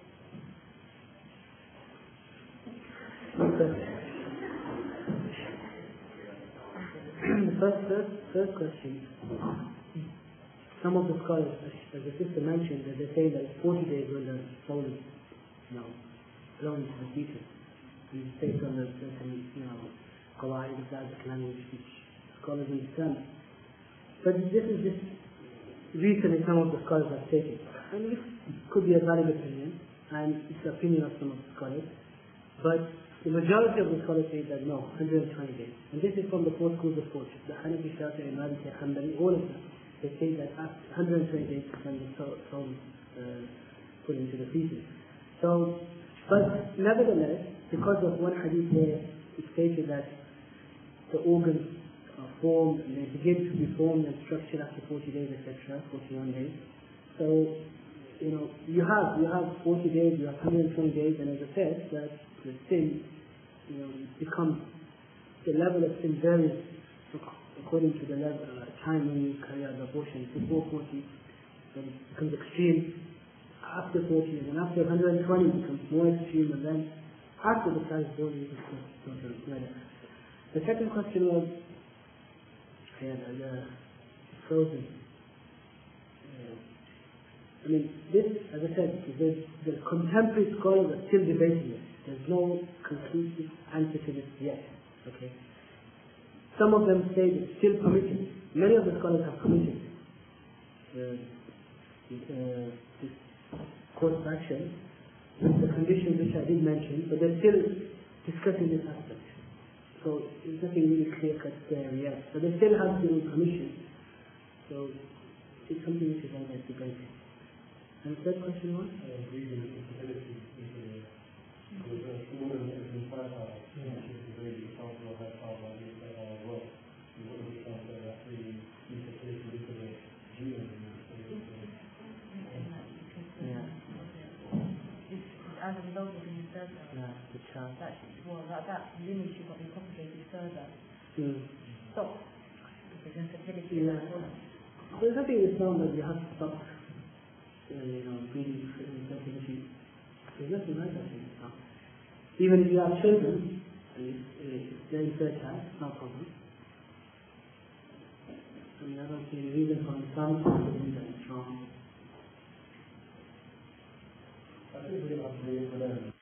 The first question. Some of the scholars, as the sister mentioned, that they say that 40 days when the soul is, blown into the fetus. And it's based on the certain, qawaid of Arabic language, which scholars understand. But this is just recently some of the scholars have stated. And it could be a valid opinion, and it's the opinion of some of the scholars. But the majority of the scholars say that no, 120 days. And this is from the four schools of thought. The Hanafi, Shafi'i, Maliki, Hanbali, all of them. They say that after 120 days when the soul put into the fetus. So, but nevertheless, because of one hadith there, it stated that the organs are formed and they begin to be formed and structured after 40 days, etc., 41 days. So, you have 40 days, you have 120 days, and as I said, that the sin, becomes, the level of sin varies according to the level, time when you carry out the abortion. Before 40, then it becomes extreme. After 40, and after 120, it becomes more extreme, and then after the child is born, it becomes murder. The second question was, the frozen. I mean, this, as I said, the contemporary scholars are still debating it. There's no conclusive answer to this yet. Okay. Some of them say it's still permitted. Many of the scholars have permitted this course of action with the conditions which I did mention, but they're still discussing this aspect. So there's nothing really clear-cut there yet. So they still have the permission. So it's something which is always debated. And the third question was? Breathing infertility is a woman that is infertile. She's really comfortable with her child while being fertile as well. You wouldn't transfer that breathing infertility into the genome. Yeah. As a result of being fertile. Yeah, the child. That lineage should not be propagated further. Stop. Because infertility is a problem. There's nothing in Islam that you have to stop breeding infertility. There's nothing like that in Islam. Even if you have children, and if they're infertile, it's no problem. I mean, I don't see any reason for Islam to believe that it's wrong. I think we're going to have to